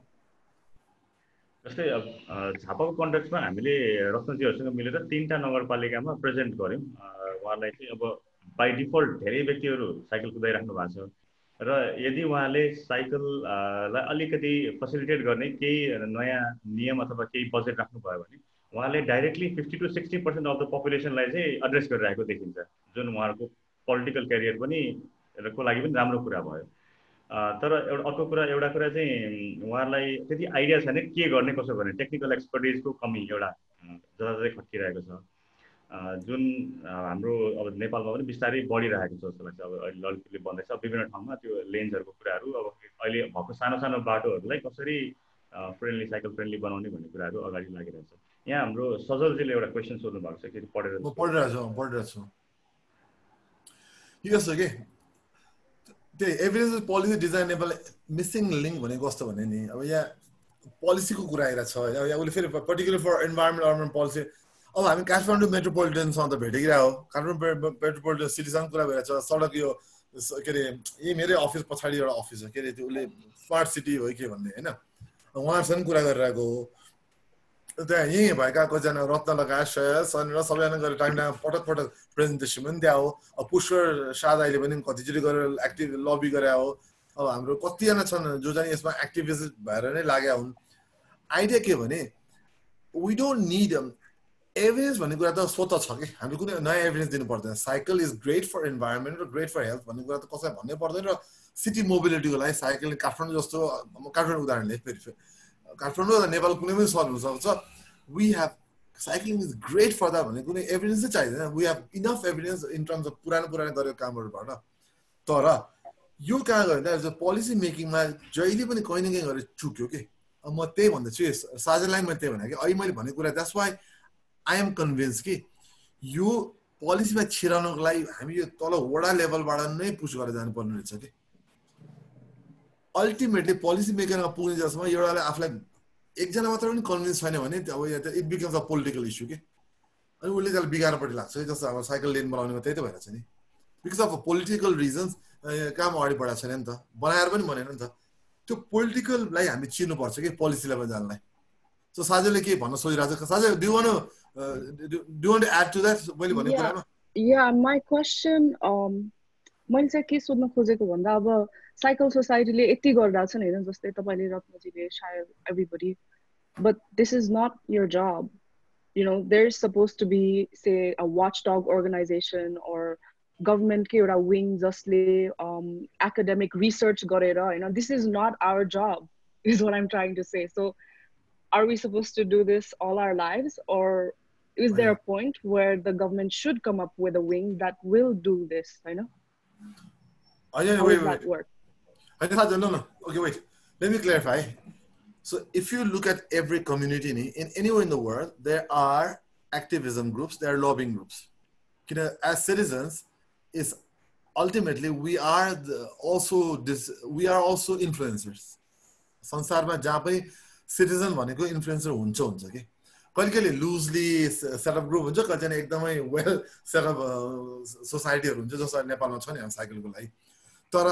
जस्तै अब झापाको कन्टेक्समा हामीले रत्नजीहरूसँग मिलेर तिनवटा नगरपालिकामा प्रेजेन्ट गऱ्यौँ उहाँलाई चाहिँ अब बाई डिफल्ट धेरै व्यक्तिहरू साइकल कुदाइराख्नु भएको छ र यदि उहाँले साइकललाई अलिकति फेसिलिटेट गर्ने केही नयाँ नियम अथवा केही बजेट राख्नुभयो भने उहाँले directly fifty to sixty percent of the पपुलेसनलाई चाहिँ एड्रेस गरिरहेको देखिन्छ जुन उहाँहरूको पोलिटिकल क्यारियर पनि को लागि पनि राम्रो कुरा भयो तर एउटा अर्को कुरा एउटा कुरा चाहिँ उहाँलाई त्यति आइडिया छैन के गर्ने कसो गर्ने टेक्निकल एक्सपर्टिजको कमी एउटा जताततै खट्किरहेको छ जुन हाम्रो अब नेपालमा पनि बिस्तारै बढिरहेको छ जस्तो लाग्छ अब अहिले ललितपुरले बन्दैछ विभिन्न ठाउँमा त्यो लेन्सहरूको कुराहरू अब अहिले भएको सानो सानो बाटोहरूलाई कसरी फ्रेन्डली साइकल फ्रेन्डली बनाउने भन्ने कुराहरू अगाडि लागिरहेछ यहाँ हाम्रो सजलजीले एउटा क्वेसन सोध्नु भएको छ कि पढेर पढिरहेको छु पढिरहेको छु यस्तो के त्यही evidence policy design Nepal missing link भनेको कस्तो भने नि अब यहाँ पोलिसीको कुरा आइरहेको छ यहाँ उसले फेरि particular for environment urban policy अब हामी काठमाडौँ मेट्रोपोलिटनसँग त भेटेकै हो काठमाडौँ मेट्रोपोलिटन सिटीसँग कुरा भइरहेको छ सडक यो के अरे यही मेरै अफिस पछाडि एउटा अफिस हो के अरे त्यो उसले स्मार्ट सिटी हो कि भन्ने होइन उहाँहरूसँग कुरा गरिरहेको हो त्यहाँ यहीँ भएका कतिजना रत्न लगायत श्रेय सन र सबैजना गरेर टाइम टाइम पटक पटक प्रेजेन्टेसन पनि दिए हो अब पुष्कर सादाले पनि कतिचोटि गरेर एक्टिभ लबी गरे हो अब हाम्रो कतिजना छन् जो चाहिँ यसमा एक्टिभिस्ट भएर नै लागेका हुन् आइडिया के भने वी डोन्ट निड एभिडेन्स भन्ने कुरा त स्वतः छ कि हामीले कुनै नयाँ एभिडेन्स दिनु पर्दैन cycle is great for environment र ग्रेट फर हेल्थ भन्ने कुरा त कसैलाई भन्नै पर्दैन र सिटी मोबिलिटीको लागि साइकलले काठमाडौँ जस्तो काठमाडौँ उदाहरणले फेरि काठमाडौँ र नेपाल कुनै पनि सहर हुनसक्छ we have cycling is great for that भन्ने कुनै एभिडेन्स चाहिँ चाहिँदैन we have enough evidence in terms of पुरानो पुरानो गरेको कामहरूबाट तर यो कहाँ गयो भने पोलिसी मेकिङमा जहिले पनि कहीँ न कहीँ गरेर चुक्यो कि म त्यही भन्दैछु साझालाई मैले त्यही भने कि अहिले मैले भनेको कुरा that's why I am convince कि यो पोलिसीमा छिराउनको लागि हामी यो तल वडा लेभलबाट नै पुस गरेर जानुपर्ने रहेछ कि अल्टिमेटली पोलिसी मेकरमा पुग्ने जसमा एउटाले आफूलाई एकजना मात्र पनि कन्भिन्स छैन भने अब it becomes a political issue कि अनि उसले त्यसलाई बिगार्नपट्टि लाग्छ जस्तो अब साइकल लेन बनाउनेमा त्यही त भइरहेछ नि बिकज अफ पोलिटिकल रिजन्स काम अगाडि बढाएको छैन नि त बनाएर पनि भनेन नि त त्यो पोलिटिकललाई हामी चिर्नुपर्छ कि पोलिसी लेभल जानलाई सो साझाले के भन्न सोचिरहेको छ Sajha do want to do want to add to that मैले भनेको कुरामा या माई क्वेसन मैले चाहिँ के सोध्न खोजेको भन्दा अब साइकल सोसाइटीले यति गरिरहेको छ नि हैन जस्तै तपाईले रत्नजीले सायद everybody but this is not your जब you know there's supposed to be say a watchdog organization or government ke euta wing jasle um academic research garera you know this is not our job is what I'm trying to say so are we supposed to do this all our lives or is there a point where the government should come up with a wing that will do this you know I don't know wait wait work I don't know no okay wait let me clarify. So if you look at every community in anywhere in the world, there are activism groups, there are lobbying groups. You know, as citizens, is ultimately we are the, also this we are also influencers. संसारमा जहाँ पनि citizen भनेको influencer हुन्छ हुन्छ के कहिले कहिले loosely set up group हुन्छ कहिले एकदमै well set up society हरू हुन्छ जस्तो नेपालमा छ नि हामी साइकलको लागि तर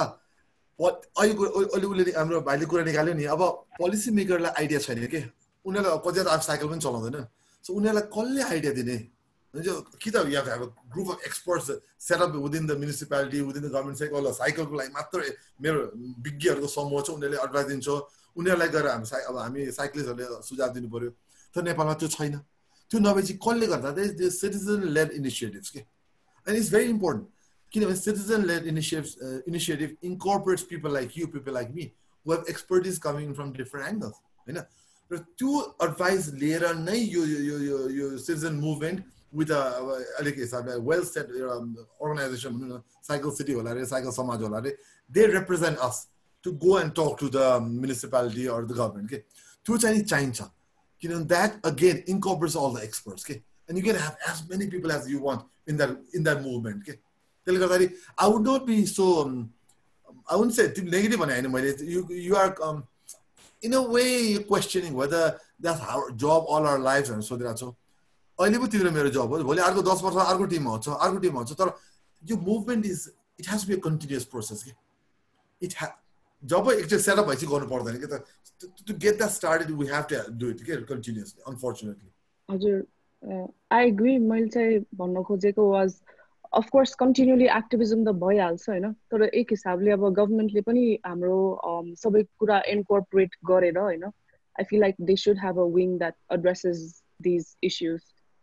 अहिले हाम्रो भाइले कुरा निकाल्यो नि अब पोलिसी मेकरलाई आइडिया छैन कि उनीहरूलाई कतिजना अब साइकल पनि चलाउँदैन सो उनीहरूलाई कसले आइडिया दिने कि त you have a group of experts setup within the municipality within the government cycle साइकलको लागि मात्र मेरो विज्ञहरूको समूह छ उनीहरूले एडभाइस दिन्छ उनीहरूलाई गएर हामी साइ अब हामी साइक्लिस्टहरूले सुझाव दिनु पर्यो तर नेपालमा त्यो छैन त्यो नभएपछि कसले गर्दा सिटिजन लेड इनिसिएटिभ्स के and it's very important Kinevan citizen-led initiatives, uh, initiative incorporates people like you, people like me, who have expertise coming from different angles. You know, but to advise later, you you you you citizen movement with a a well set um, organization, you know, Cycle City or Cycle Samaj or they represent us to go and talk to the municipality or the government. Okay, to Chinese China, you know that again incorporates all the experts. Okay, and you can have as many people as you want in that in that movement. Okay. I would not be so, um, I wouldn't say negative on anybody. You, you are, um, in a way, you're questioning whether that's our job all our lives and so that's so. I live with you in my job. Well, I go dos for argo team out. So argo team out. So your movement is, it has to be a continuous process. It has, job is just set up. I see going to to get that started, we have to do it get continuously, unfortunately. Uh, I agree. मैले चाहिँ भन्न खोजेको was of course continually activism the भइहाल्छ हैन तर एक हिसाबले अब गभर्नमेन्टले पनि हाम्रो सबै कुरा इन्कर्पोरेट गरेर हैन I feel like they should have a wing that addresses these issues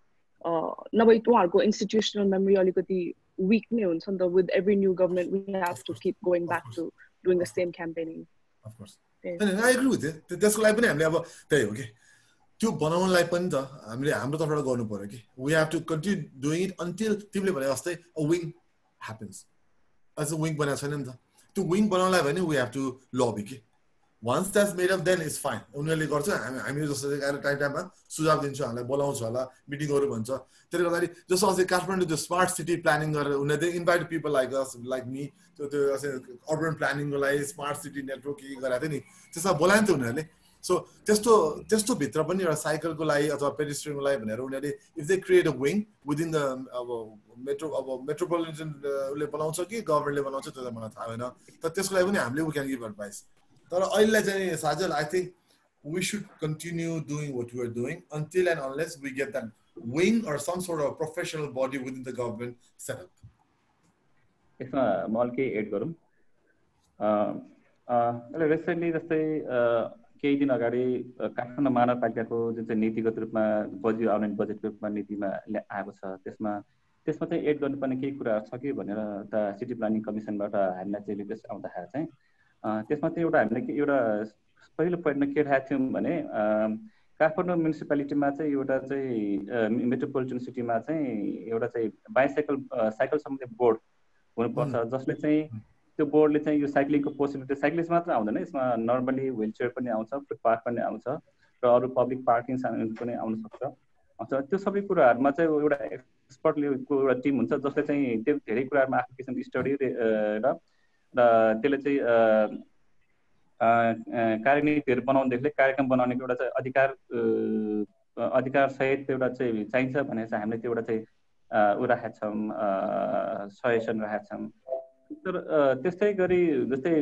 नभए उहाँहरुको institutional memory अलिकति weak नै हुन्छ नि त with every new government we have to keep going back to doing the same campaigning of course and I agree with it त्यसको लागि पनि हामीले अब त्यही हो के त्यो बनाउनलाई पनि त हामीले हाम्रो तर्फबाट गर्नु पर्यो कि we have to continue doing it until तिमीले भने जस्तै a wing happens as a wing बनाएको छैन नि त त्यो wing बनाउनलाई भने we have to lobby कि once that's made up then it's fine उनीहरूले गर्छ हामी हामी जस्तो टाइम टाइममा सुझाव दिन्छ हामीलाई बोलाउँछ होला मिटिङहरु भन्छ त्यसले गर्दाखेरि जस्तो अस्ति काठमाडौँ त्यो स्मार्ट सिटी प्लानिङ गरेर उनीहरूले invite people like us like me त्यो त्यो अर्बन प्लानिङको लागि स्मार्ट सिटी नेटवर्क के गराएको थियो नि त्यसमा बोलायो नि त उनीहरूले So त्यस्तो त्यस्तो भित्र पनि एउटा साइकलको लागि अथवा पेडिस्ट्रियनको लागि भनेर उनीहरूले if they create a wing within the अब मेट्रो अब मेट्रोपोलिटन ले बनाउँछ कि गभर्नमेन्टले बनाउँछ त्यो त मलाई थाहा छैन तर त्यसको लागि पनि हामीले वी क्यान गिभ एडभाइस तर अहिले चाहिँ Sajal I think we should continue doing what we are doing until and unless we get that wing or some sort of professional body within the government set up यसमा म अलि एड गरौँ अ अ रिसेन्टली जस्तै केही दिन अगाडि काठमाडौँ महानगरपालिकाको जुन चाहिँ नीतिगत रूपमा बजेट आउने बजेटको रूपमा नीतिमा आएको छ त्यसमा त्यसमा चाहिँ एड गर्नुपर्ने केही कुराहरू छ कि भनेर त सिटी प्लानिङ कमिसनबाट हामीलाई चाहिँ रिक्वेस्ट आउँदाखेरि चाहिँ त्यसमा चाहिँ एउटा हामीले एउटा पहिलो पोइन्टमा के राखेको थियौँ भने काठमाडौँ म्युनिसिपालिटीमा चाहिँ एउटा चाहिँ मेट्रोपोलिटन सिटीमा चाहिँ एउटा चाहिँ बाइसाइकल साइकल सम्बन्धी बोर्ड हुनुपर्छ जसले चाहिँ त्यो बोर्डले चाहिँ यो साइक्लिङको पोसिबिलिटी साइक्लिस्ट मात्र आउँदैन यसमा नर्मली व्हील चेयर पनि आउँछ फुटपाथ पनि आउँछ र अरू पब्लिक पार्किङ पनि आउन सक्छ त्यो सबै कुराहरूमा चाहिँ एउटा एक्सपर्टको एउटा टिम हुन्छ जसले चाहिँ त्यो धेरै कुराहरूमा आफ्नो किसिमको स्टडी र त्यसले चाहिँ कार्यनीतिहरू बनाउनेदेखि कार्यक्रम बनाउनेको एउटा चाहिँ अधिकार अधिकार सहित एउटा चाहिँ चाहिन्छ भनेर चाहिँ हामीले त्यो एउटा चाहिँ ऊ राखेका छौँ सजेसन राखेका छौँ तर त्यस्तै गरी जस्तै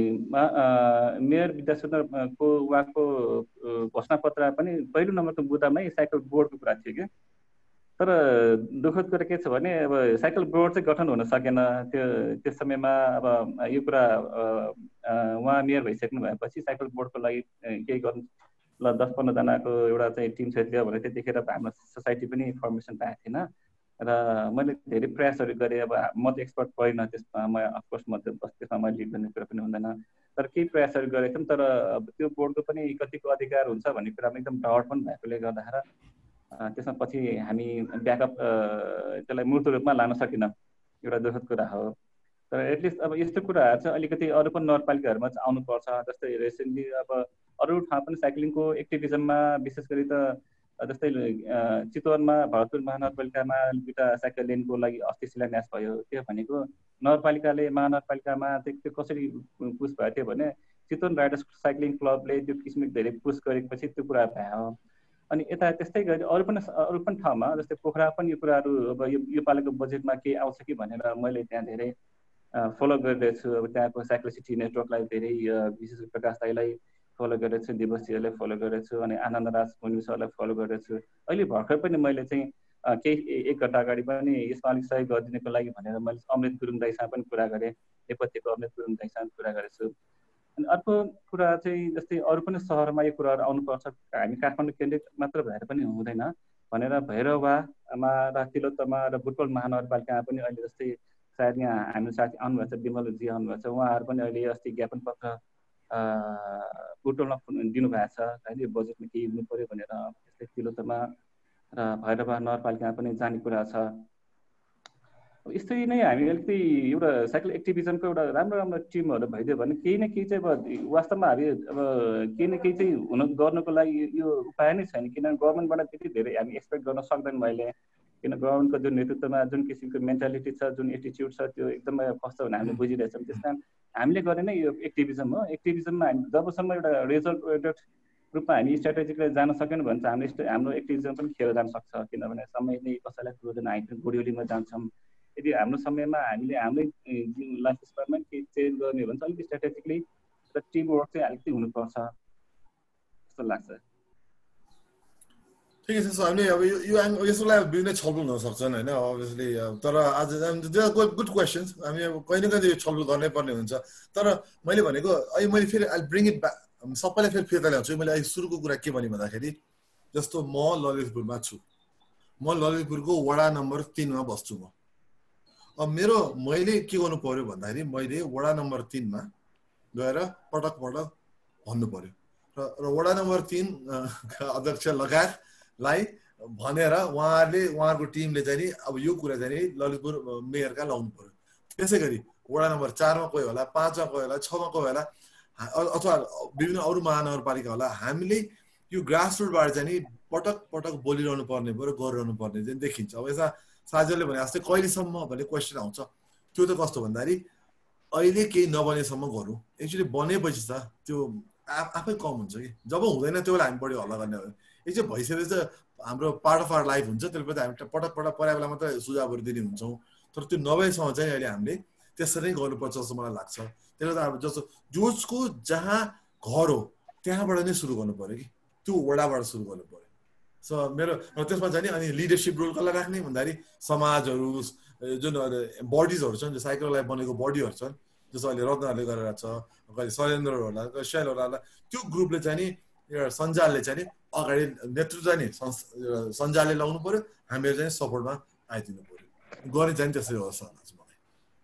मेयर विद्यासागरको उहाँको घोषणापत्र पनि पहिलो नम्बरको बुदामै साइकल बोर्डको कुरा थियो कि तर दुःखद कुरा के छ भने अब साइकल बोर्ड चाहिँ गठन हुन सकेन त्यो त्यस समयमा अब यो कुरा उहाँ मेयर भइसक्नु भएपछि साइकल बोर्डको लागि केही गर्नु ल दस पन्ध्रजनाको एउटा चाहिँ टिम सहित भने त्यतिखेर हाम्रो सोसाइटी पनि फर्मेसन पाएको थिएन र मैले धेरै प्रयासहरू गरेँ अब म त एक्सपर्ट परिनँ त्यसमा म अफकोर्स म त्यसमा मैले लिड गर्ने कुरा पनि हुँदैन तर केही प्रयासहरू गरेको थियौँ तर अब त्यो बोर्डको पनि कतिको अधिकार हुन्छ भन्ने कुरामा एकदम डाउट पनि भएकोले गर्दाखेरि त्यसमा पछि हामी ब्याकअप त्यसलाई मूर्त रूपमा लान सकिनँ एउटा दुःखद कुरा हो तर एटलिस्ट अब यस्तो कुराहरू चाहिँ अलिकति अरू पनि नगरपालिकाहरूमा चाहिँ आउनुपर्छ जस्तै रिसेन्टली अब अरू ठाउँ पनि साइक्लिङको एक्टिभिजममा विशेष गरी त जस्तै चितवनमा भरतपुर महानगरपालिकामा दुईवटा साइकल लेनको लागि अस्ति शिलान्यास भयो त्यो भनेको नगरपालिकाले महानगरपालिकामा त्यो कसरी पुस भएको थियो भने चितवन राइडर्स साइक्लिङ क्लबले त्यो किसिमको धेरै पुस गरेपछि त्यो कुरा भयो अनि यता त्यस्तै गरी अरू पनि अरू पनि ठाउँमा जस्तै पोखरा पनि यो कुराहरू अब यो यो पालिको बजेटमा के आउँछ कि भनेर मैले त्यहाँ धेरै फलो गरिरहेको छु अब त्यहाँको साइक्लोसिटी नेटवर्कलाई धेरै विशेष प्रकाश दाईलाई फलो गरेको छु दिवसीहरूलाई फलो गरेको छु अनि आनन्दराज मुनि सरलाई फलो गरेको छु अहिले भर्खर पनि मैले चाहिँ केही एक घन्टा अगाडि पनि यसमा अलिक सहयोग गरिदिनको लागि भनेर मैले अमृत गुरुङ दाईसँग पनि कुरा गरेँ नेपथ्यको अमृत गुरुङ दाईसँग कुरा गरेको छु अनि अर्को कुरा चाहिँ जस्तै अरू पनि सहरमा यो कुराहरू आउनुपर्छ हामी काठमाडौँ केन्द्रित मात्र भएर पनि हुँदैन भनेर भैरवामा र तिलोत्तमा र बुटवल महानगरपालिकामा पनि अहिले जस्तै सायद यहाँ हाम्रो साथी आउनुभएको छ विमलजी आउनुभएको छ उहाँहरू पनि अहिले अस्ति ज्ञापन पत्र बुटवलमा दिनुभएको छ होइन यो बजेटमा केही हुनु पऱ्यो भनेर त्यस्तै तिलोत्तमा र भैरवा नगरपालिकामा पनि जाने कुरा छ अब यस्तै नै हामी अलिकति एउटा साइकल एक्टिभिजमको एउटा राम्रो राम्रो टिमहरू भइदियो भने केही न केही चाहिँ अब वास्तवमा हामी अब केही न केही चाहिँ हुन गर्नको लागि यो उपाय नै छैन किनभने गभर्मेन्टबाट त्यति धेरै हामी एक्सपेक्ट गर्न सक्दैनौँ अहिले किन गभर्मेन्टको जुन नेतृत्वमा जुन किसिमको मेन्टालिटी छ जुन एटिच्युड छ त्यो एकदमै कस्तो भने हामीले बुझिरहेछौँ त्यस कारण हामीले गर्ने नै यो एक्टिभिजम हो एक्टिभिजममा हामी जबसम्म एउटा रिजल्ट ओरिएन्टेड रूपमा हामी स्ट्राटेजिकली जान सकेनौँ भने चाहिँ हामीले हाम्रो एक्टिभिजम पनि खेर जान सक्छ किनभने समय नै कसैलाई कुरोदैन हामी गोडियोलीमा जान्छौँ यदि हाम्रो समयमा हामीले हाम्रै लाइफ स्टाइलमा केही चेन्ज गर्ने हो भने चाहिँ अलिक स्ट्राटेजिकली र टिम वर्क चाहिँ अलिकति हुनुपर्छ जस्तो लाग्छ ठिकै छ हामीले अब यो यसलाई विभिन्न छलफल हुन सक्छन् होइन अभियसली तर आज गुड क्वेसन्स हामी अब कहिले न कहिले छलफल गर्नै पर्ने हुन्छ तर मैले भनेको अहिले मैले फेरि आई ब्रिङ इट ब्याक सबैलाई फेरि फिर्ता ल्याउँछु मैले अहिले सुरुको कुरा के भने भन्दाखेरि जस्तो म ललितपुरमा छु म ललितपुरको वडा नम्बर तिनमा बस्छु म अब मेरो मैले के गर्नु पर्यो भन्दाखेरि मैले वडा नम्बर तिनमा गएर पटक पटक भन्नु पर्यो र वडा नम्बर तिन अध्यक्ष लगायतलाई भनेर उहाँहरूले उहाँहरूको टिमले चाहिँ नि अब यो कुरा चाहिँ नि ललितपुर मेयरका लाउनु पर्यो त्यसै गरी वडा नम्बर चारमा कोही होला पाँचमा कोही होला छमा कोही होला अथवा विभिन्न अरू महानगरपालिका होला हामीले यो ग्रास रुटबाट चाहिँ नि पटक पटक बोलिरहनु पर्ने भयो र गरिरहनु पर्ने चाहिँ देखिन्छ अब यसमा साझाले भने जस्तै कहिलेसम्म भन्ने क्वेसन आउँछ त्यो त कस्तो भन्दाखेरि अहिले केही नबनेसम्म गरौँ एक्चुअली बनेपछि त त्यो आफै कम हुन्छ कि जब हुँदैन त्यो बेला हामी बढी हल्ला गर्ने हो यो चाहिँ भइसकेपछि त हाम्रो पार्ट अफ आवर लाइफ हुन्छ त्यसले हामी पटक पटक पर्या बेला मात्रै सुझावहरू दिने हुन्छौँ तर त्यो नभएसम्म चाहिँ अहिले हामीले त्यसरी नै गर्नुपर्छ जस्तो मलाई लाग्छ त्यसले त अब जस्तो जसको जहाँ घर हो त्यहाँबाट नै सुरु गर्नु पर्यो कि त्यो वडाबाट सुरु गर्नु पर्यो सो मेरो त्यसमा चाहिँ नि अनि लिडरसिप रोल कसलाई राख्ने भन्दाखेरि समाजहरू जुन बडिजहरू छन् जो साइकललाई बनेको बडीहरू छन् जस्तो अहिले रत्नहरूले गरेर छ, कहिले शैलेन्द्र होला, कहिले शैल होला, त्यो ग्रुपले चाहिँ नि एउटा सञ्जालले चाहिँ नि अगाडि नेतृत्व चाहिँ नि सञ्जालले लाउनु पर्यो, हामीहरू चाहिँ सपोर्टमा आइदिनु पर्यो, गर्ने चाहिँ त्यसरी हो जस्तो लाग्छ मलाई।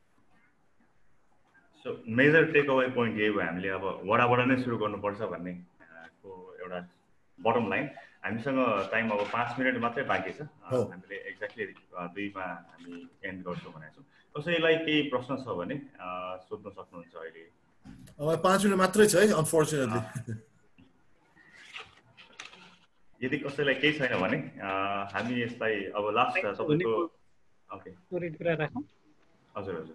So major take away point यही भयो, हामीले अब वडाबाट नै सुरु गर्नुपर्छ भन्ने को एउटा बटम लाइन। हामीसँग टाइम अब पाँच मिनट मात्रै बाँकी छ, हामीले एक्ज्याक्टली दुईमा हामी एन्ड गर्छौँ भनेको छौँ। कसैलाई केही प्रश्न छ भने सोध्न सक्नुहुन्छ अहिले। अब पाँच मिनट मात्रै छ है अनफर्चुनेटली। यदि कसैलाई केही छैन भने हामी यसलाई अब लास्ट तपाईँको ओके थोरै कुरा राखौँ। हजुर हजुर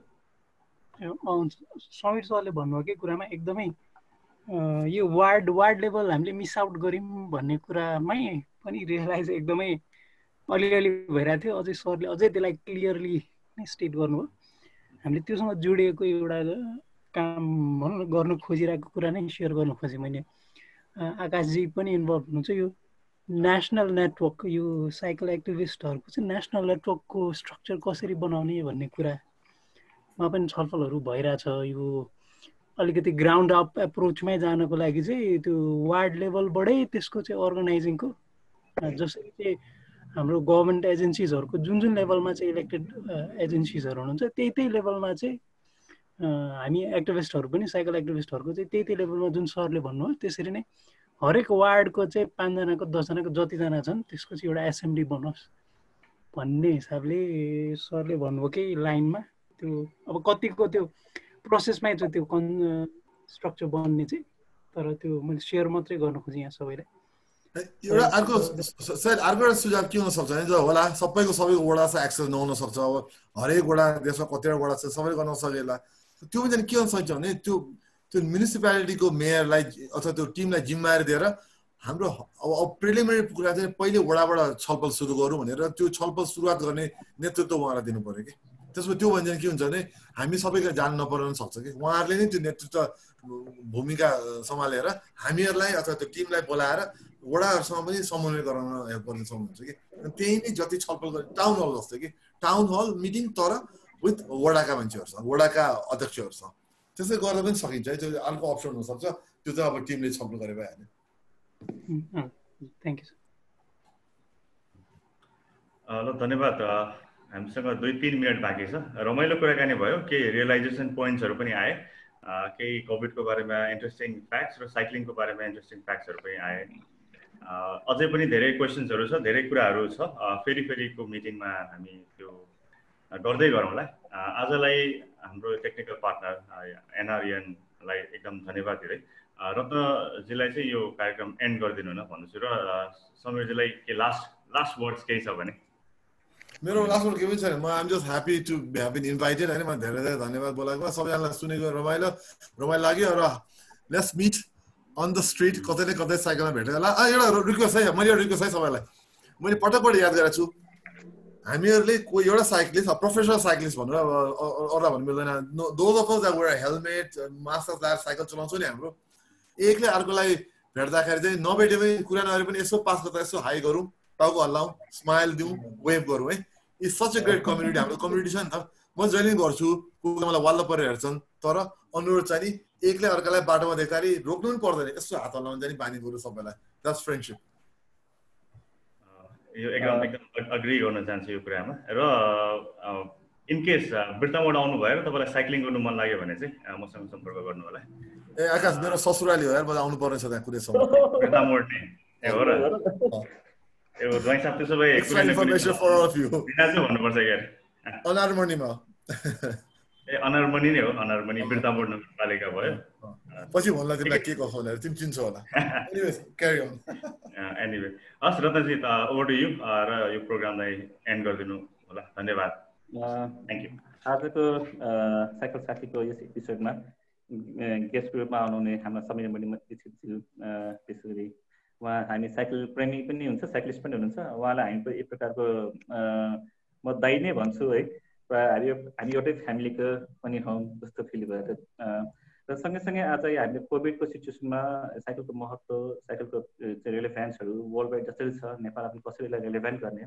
समीर सरले भन्नुभएकै कुरामा एकदमै यो वार्ड वार्ड लेभल हामीले मिस आउट गऱ्यौँ भन्ने कुरामै पनि रियलाइज एकदमै अलिअलि भइरहेको थियो। अझै सरले अझै त्यसलाई क्लियरली नै स्टेट गर्नुभयो। हामीले त्योसँग जोडिएको एउटा काम भनौँ न गर्नु खोजिरहेको कुरा नै सेयर गर्नु खोजेँ मैले। आकाशजी पनि इन्भल्भ हुनुहुन्छ। यो नेसनल नेटवर्क, यो साइकल एक्टिभिस्टहरूको चाहिँ नेसनल नेटवर्कको स्ट्रक्चर कसरी बनाउने भन्ने कुरामा पनि छलफलहरू भइरहेछ। यो अलिकति ग्राउन्ड अप एप्रोचमै जानको लागि चाहिँ त्यो वार्ड लेभलबाटै त्यसको चाहिँ अर्गनाइजिङको जसरी चाहिँ हाम्रो गभर्मेन्ट एजेन्सिजहरूको जुन जुन लेभलमा चाहिँ इलेक्टेड एजेन्सिजहरू हुनुहुन्छ त्यही त्यही लेभलमा चाहिँ हामी एक्टिभिस्टहरू पनि साइकल एक्टिभिस्टहरूको चाहिँ त्यही त्यही लेभलमा जुन सरले भन्नुभयो त्यसरी नै हरेक वार्डको चाहिँ पाँचजनाको दसजनाको जतिजना छन् त्यसको चाहिँ एउटा एसेम्ब्ली बनोस् भन्ने हिसाबले सरले भन्नुभएकै लाइनमा त्यो अब कतिको त्यो प्रोसेसमै चाहिँ त्यो कन् स्ट्रक्चर बन्ने चाहिँ, तर त्यो मैले सेयर मात्रै गर्न खोजेँ यहाँ सबैलाई। एउटा अर्को सायद अर्को एउटा सुझाव के हुनसक्छ भने जो होला सबैको सबैको वडा छ एक्सेस नहुन सक्छ। अब हरेक वडा देशमा कतिवटा वडा छ सबैले गर्न सकेला। त्यो पनि के हुन सक्छ भने त्यो त्यो म्युनिसिपालिटीको मेयरलाई अथवा त्यो टिमलाई जिम्मेवारी दिएर हाम्रो अब प्रिलिमिनरी कुरा चाहिँ पहिले वडाबाट छलफल सुरु गरौँ भनेर त्यो छलफल सुरुवात गर्ने नेतृत्व उहाँलाई दिनु पर्यो कि। त्यसमा त्यो भने के हुन्छ भने हामी सबैको जान नपर्न सक्छ कि उहाँहरूले नै त्यो नेतृत्व भूमिका सम्हालेर हामीहरूलाई अथवा त्यो टिमलाई बोलाएर वडाहरूसँग पनि समन्वय गराउन हेल्प गर्ने सक्नुहुन्छ कि। त्यही नै जति छलफल गर्ने टाउन हल जस्तो कि टाउन हल मिटिङ तर विथ वडाका मान्छेहरूसँग वडाका अध्यक्षहरूसँग त्यसै गर्दा पनि सकिन्छ है। त्यो अर्को अप्सन हुनसक्छ, त्यो चाहिँ अब टिमले छलफल गरे भइहाल्यो। Thank you sir. ल धन्यवाद। हामीसँग दुई तिन मिनट बाँकी छ। रमाइलो कुराकानी भयो, केही रियलाइजेसन पोइन्ट्सहरू पनि आए, केही कोभिडको बारेमा इन्ट्रेस्टिङ फ्याक्ट्स र साइक्लिङको बारेमा इन्ट्रेस्टिङ फ्याक्ट्सहरू पनि आए। अझै पनि धेरै क्वेसन्सहरू छ, धेरै कुराहरू छ। फेरि फेरिको मिटिङमा हामी त्यो गर्दै गरौँला। आजलाई हाम्रो टेक्निकल पार्टनर एनआरएनलाई एकदम धन्यवाद दिँदै रत्नजीलाई चाहिँ यो कार्यक्रम एन्ड गरिदिनु न भन्छु र समीरजीलाई के लास्ट लास्ट वर्ड्स केही छ भने। मेरो लास्ट वर्ड के पनि छैन, म I'm just happy to have been invited होइन। म धेरै धेरै धन्यवाद बोलाएको, सबैजनालाई सुनेको रमाइलो रमाइलो लाग्यो र let's meet on the street, कतै न कतै साइकलमा भेटेर होला। एउटा रिक्वेस्ट है, मैले एउटा रिक्वेस्ट है सबैलाई, मैले पटक पटक याद गरेको छु, हामीहरूले कोही एउटा साइक्लिस्ट प्रोफेसनल साइक्लिस्ट भनेर अरूलाई भन्नु मिल्दैन। Those of us that wear helmet mask लगाएर साइकल चलाउँछौँ नि, हाम्रो एकले अर्कोलाई भेट्दाखेरि चाहिँ नभेटे पनि कुरा नगरे पनि यसो पास गर्दा यसो हाई गरौँ, टाउको हल्लाउँ, स्माइल दिउँ, वेभ गरौँ है। It's such a great community. हाम्रो कम्युनिटी छ नि त, म जहिले गर्छु, कोही मलाई वाल्ल परेर हेर्छन्, तर अनुरोध चाहिँ नि एकले अर्कालाई बाटोमा देख्दाखेरि रोक्नु पनि पर्दैन, यसो हात हल्लाउनु चाहिँ बानी गरौँ सबैलाई। That's friendship. यो एकदम एकदम अग्री गर्न चाहन्छु यो कुरामा। र इनकेस बिर्तामोड आउनु भयो र तपाईँलाई साइक्लिङ गर्नु मन लाग्यो भने चाहिँ मसँग सम्पर्क गर्नु होला। ए आकाश मेरो ससुराली हो यार, मलाई आउनु पर्ने छ त्यहाँ कुनै समय। बिर्तामोड नि ए हो र, ए हो ज्वाइँ साहब त्यसो भए information for all of you भन्नुपर्छ यार। अनारमणिमा ए अनारमणि नै हो, अनारमणि बिर्तामोड नगरपालिका भयो। पछि भन्ला तिमीलाई के कसो होला तिमी चिन्छ होला। Anyways carry on. एनीवे हस् रत्नजी, ओभर टु यु र यो प्रोग्रामलाई एन्ड गरिदिनु होला। धन्यवाद, थ्याङ्क यू। आजको साइकल साथीको यस एपिसोडमा गेस्ट रूपमा आउनुहुने हाम्रा समीरमणि दीक्षितज्यू, विशेष गरी उहाँ हामी साइकल प्रेमी पनि हुन्छ, साइक्लिस्ट पनि हुनुहुन्छ। उहाँलाई हामी एक प्रकारको म दाइ नै भन्छु है, हामी हामी एउटै फ्यामिलीको पनि हौँ जस्तो फिल भएर। र सँगैसँगै आज हामीले कोभिडको सिचुएसनमा साइकलको महत्त्व, साइकलको रेलेभेन्सहरू वर्ल्ड वाइड जसरी छ, नेपालमा पनि कसरी रेलेभेन्ट गर्ने,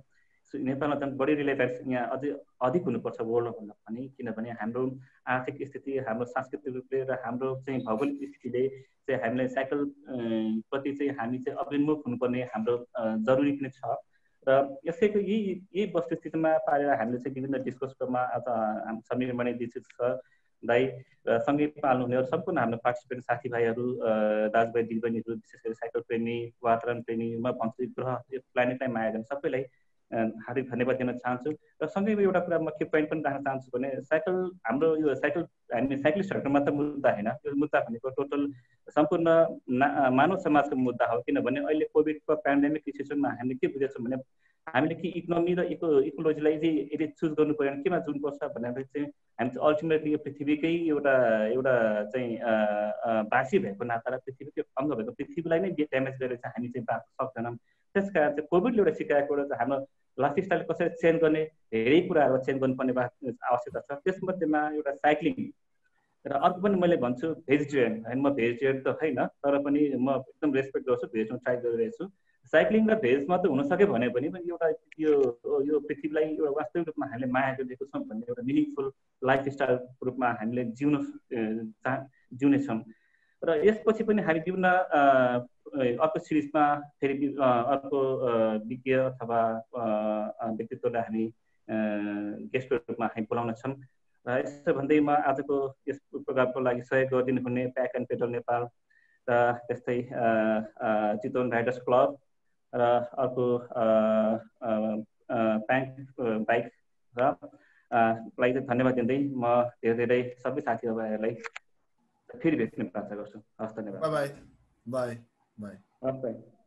नेपालमा झन् बढी रिलेभेन्स यहाँ अझै अधिक हुनुपर्छ वर्ल्डमा भन्दा पनि, किनभने हाम्रो आर्थिक स्थिति, हाम्रो सांस्कृतिक रूपले र हाम्रो चाहिँ भौगोलिक स्थितिले चाहिँ हामीलाई साइकल प्रति चाहिँ हामी चाहिँ अभिमुख हुनुपर्ने हाम्रो जरुरी पनि छ। र यसैको यही यही वस्तुस्थितिमा पारेर हामीले चाहिँ विभिन्न डिस्कसमा अथवा समीर मणि दीक्षित सर दाई र सँगै पाल्नुहुनेहरू सम्पूर्ण हाम्रो पार्टिसिपेन्ट साथीभाइहरू, दाजुभाइ दिदीबहिनीहरू, विशेष गरी साइकल प्रेमी, वातावरण प्रेमी, म भन्छु ग्रह यो प्लानेटलाई माया गर्ने सबैलाई हार्दिक धन्यवाद दिन चाहन्छु। र सँगै एउटा कुरा म के पोइन्ट पनि राख्न चाहन्छु भने साइकल हाम्रो यो साइकल हामी साइक्लिस्टहरूको मात्र मुद्दा होइन, यो मुद्दा भनेको टोटल सम्पूर्ण मानव समाजको मुद्दा हो। किनभने अहिले कोभिडको पेन्डेमिक सिचुएसनमा हामीले के बुझेछौँ भने हामीले कि इकोनोमी र इको इकोलोजीलाई चाहिँ यदि चुज गर्नु पऱ्यो भने केमा जुनुपर्छ भन्दाखेरि चाहिँ हामी चाहिँ अल्टिमेटली यो पृथ्वीकै एउटा एउटा चाहिँ बासी भएको नाता र पृथ्वीकै अङ्ग भएको पृथ्वीलाई नै ड्यामेज गरेर चाहिँ हामी चाहिँ बाँच्न सक्दैनौँ। त्यस कारण चाहिँ कोभिडले एउटा सिकाएको एउटा हाम्रो लाइफस्टाइल कसरी चेन्ज गर्ने धेरै कुराहरू चेन्ज गर्नुपर्ने आवश्यकता छ। त्यसमध्येमा एउटा साइक्लिङ र अर्को पनि मैले भन्छु भेजिटेरियन होइन, म भेजिटेरियन त छैन तर पनि म एकदम रेस्पेक्ट गर्छु, भेजमा ट्राई गरिरहेको छु। साइक्लिङ र भेज मात्र हुन सक्यो भने पनि एउटा यो यो पृथ्वीलाई एउटा वास्तविक रूपमा हामीले माया गरिदिएको छौँ भन्ने एउटा मिनिङफुल लाइफस्टाइलको रूपमा हामीले जिउन चाह जिउनेछौँ। र यसपछि पनि हामी विभिन्न अर्को सिरिजमा फेरि अर्को विज्ञ अथवा व्यक्तित्वलाई हामी गेस्टको रूपमा हामी बोलाउन छौँ। र यसो भन्दै म आजको यस प्रोग्रामको लागि सहयोग गरिदिनु हुने प्याक एन्ड पेडल नेपाल र त्यस्तै चितवन राइडर्स क्लब र अर्को प्याङ्क बाइक र लागि चाहिँ धन्यवाद दिँदै म धेरै धेरै सबै साथीभाइहरूलाई फेरि भेट्ने प्रार्थना गर्छु। हस्, धन्यवाद। Bye bye bye bye. हस् बाई।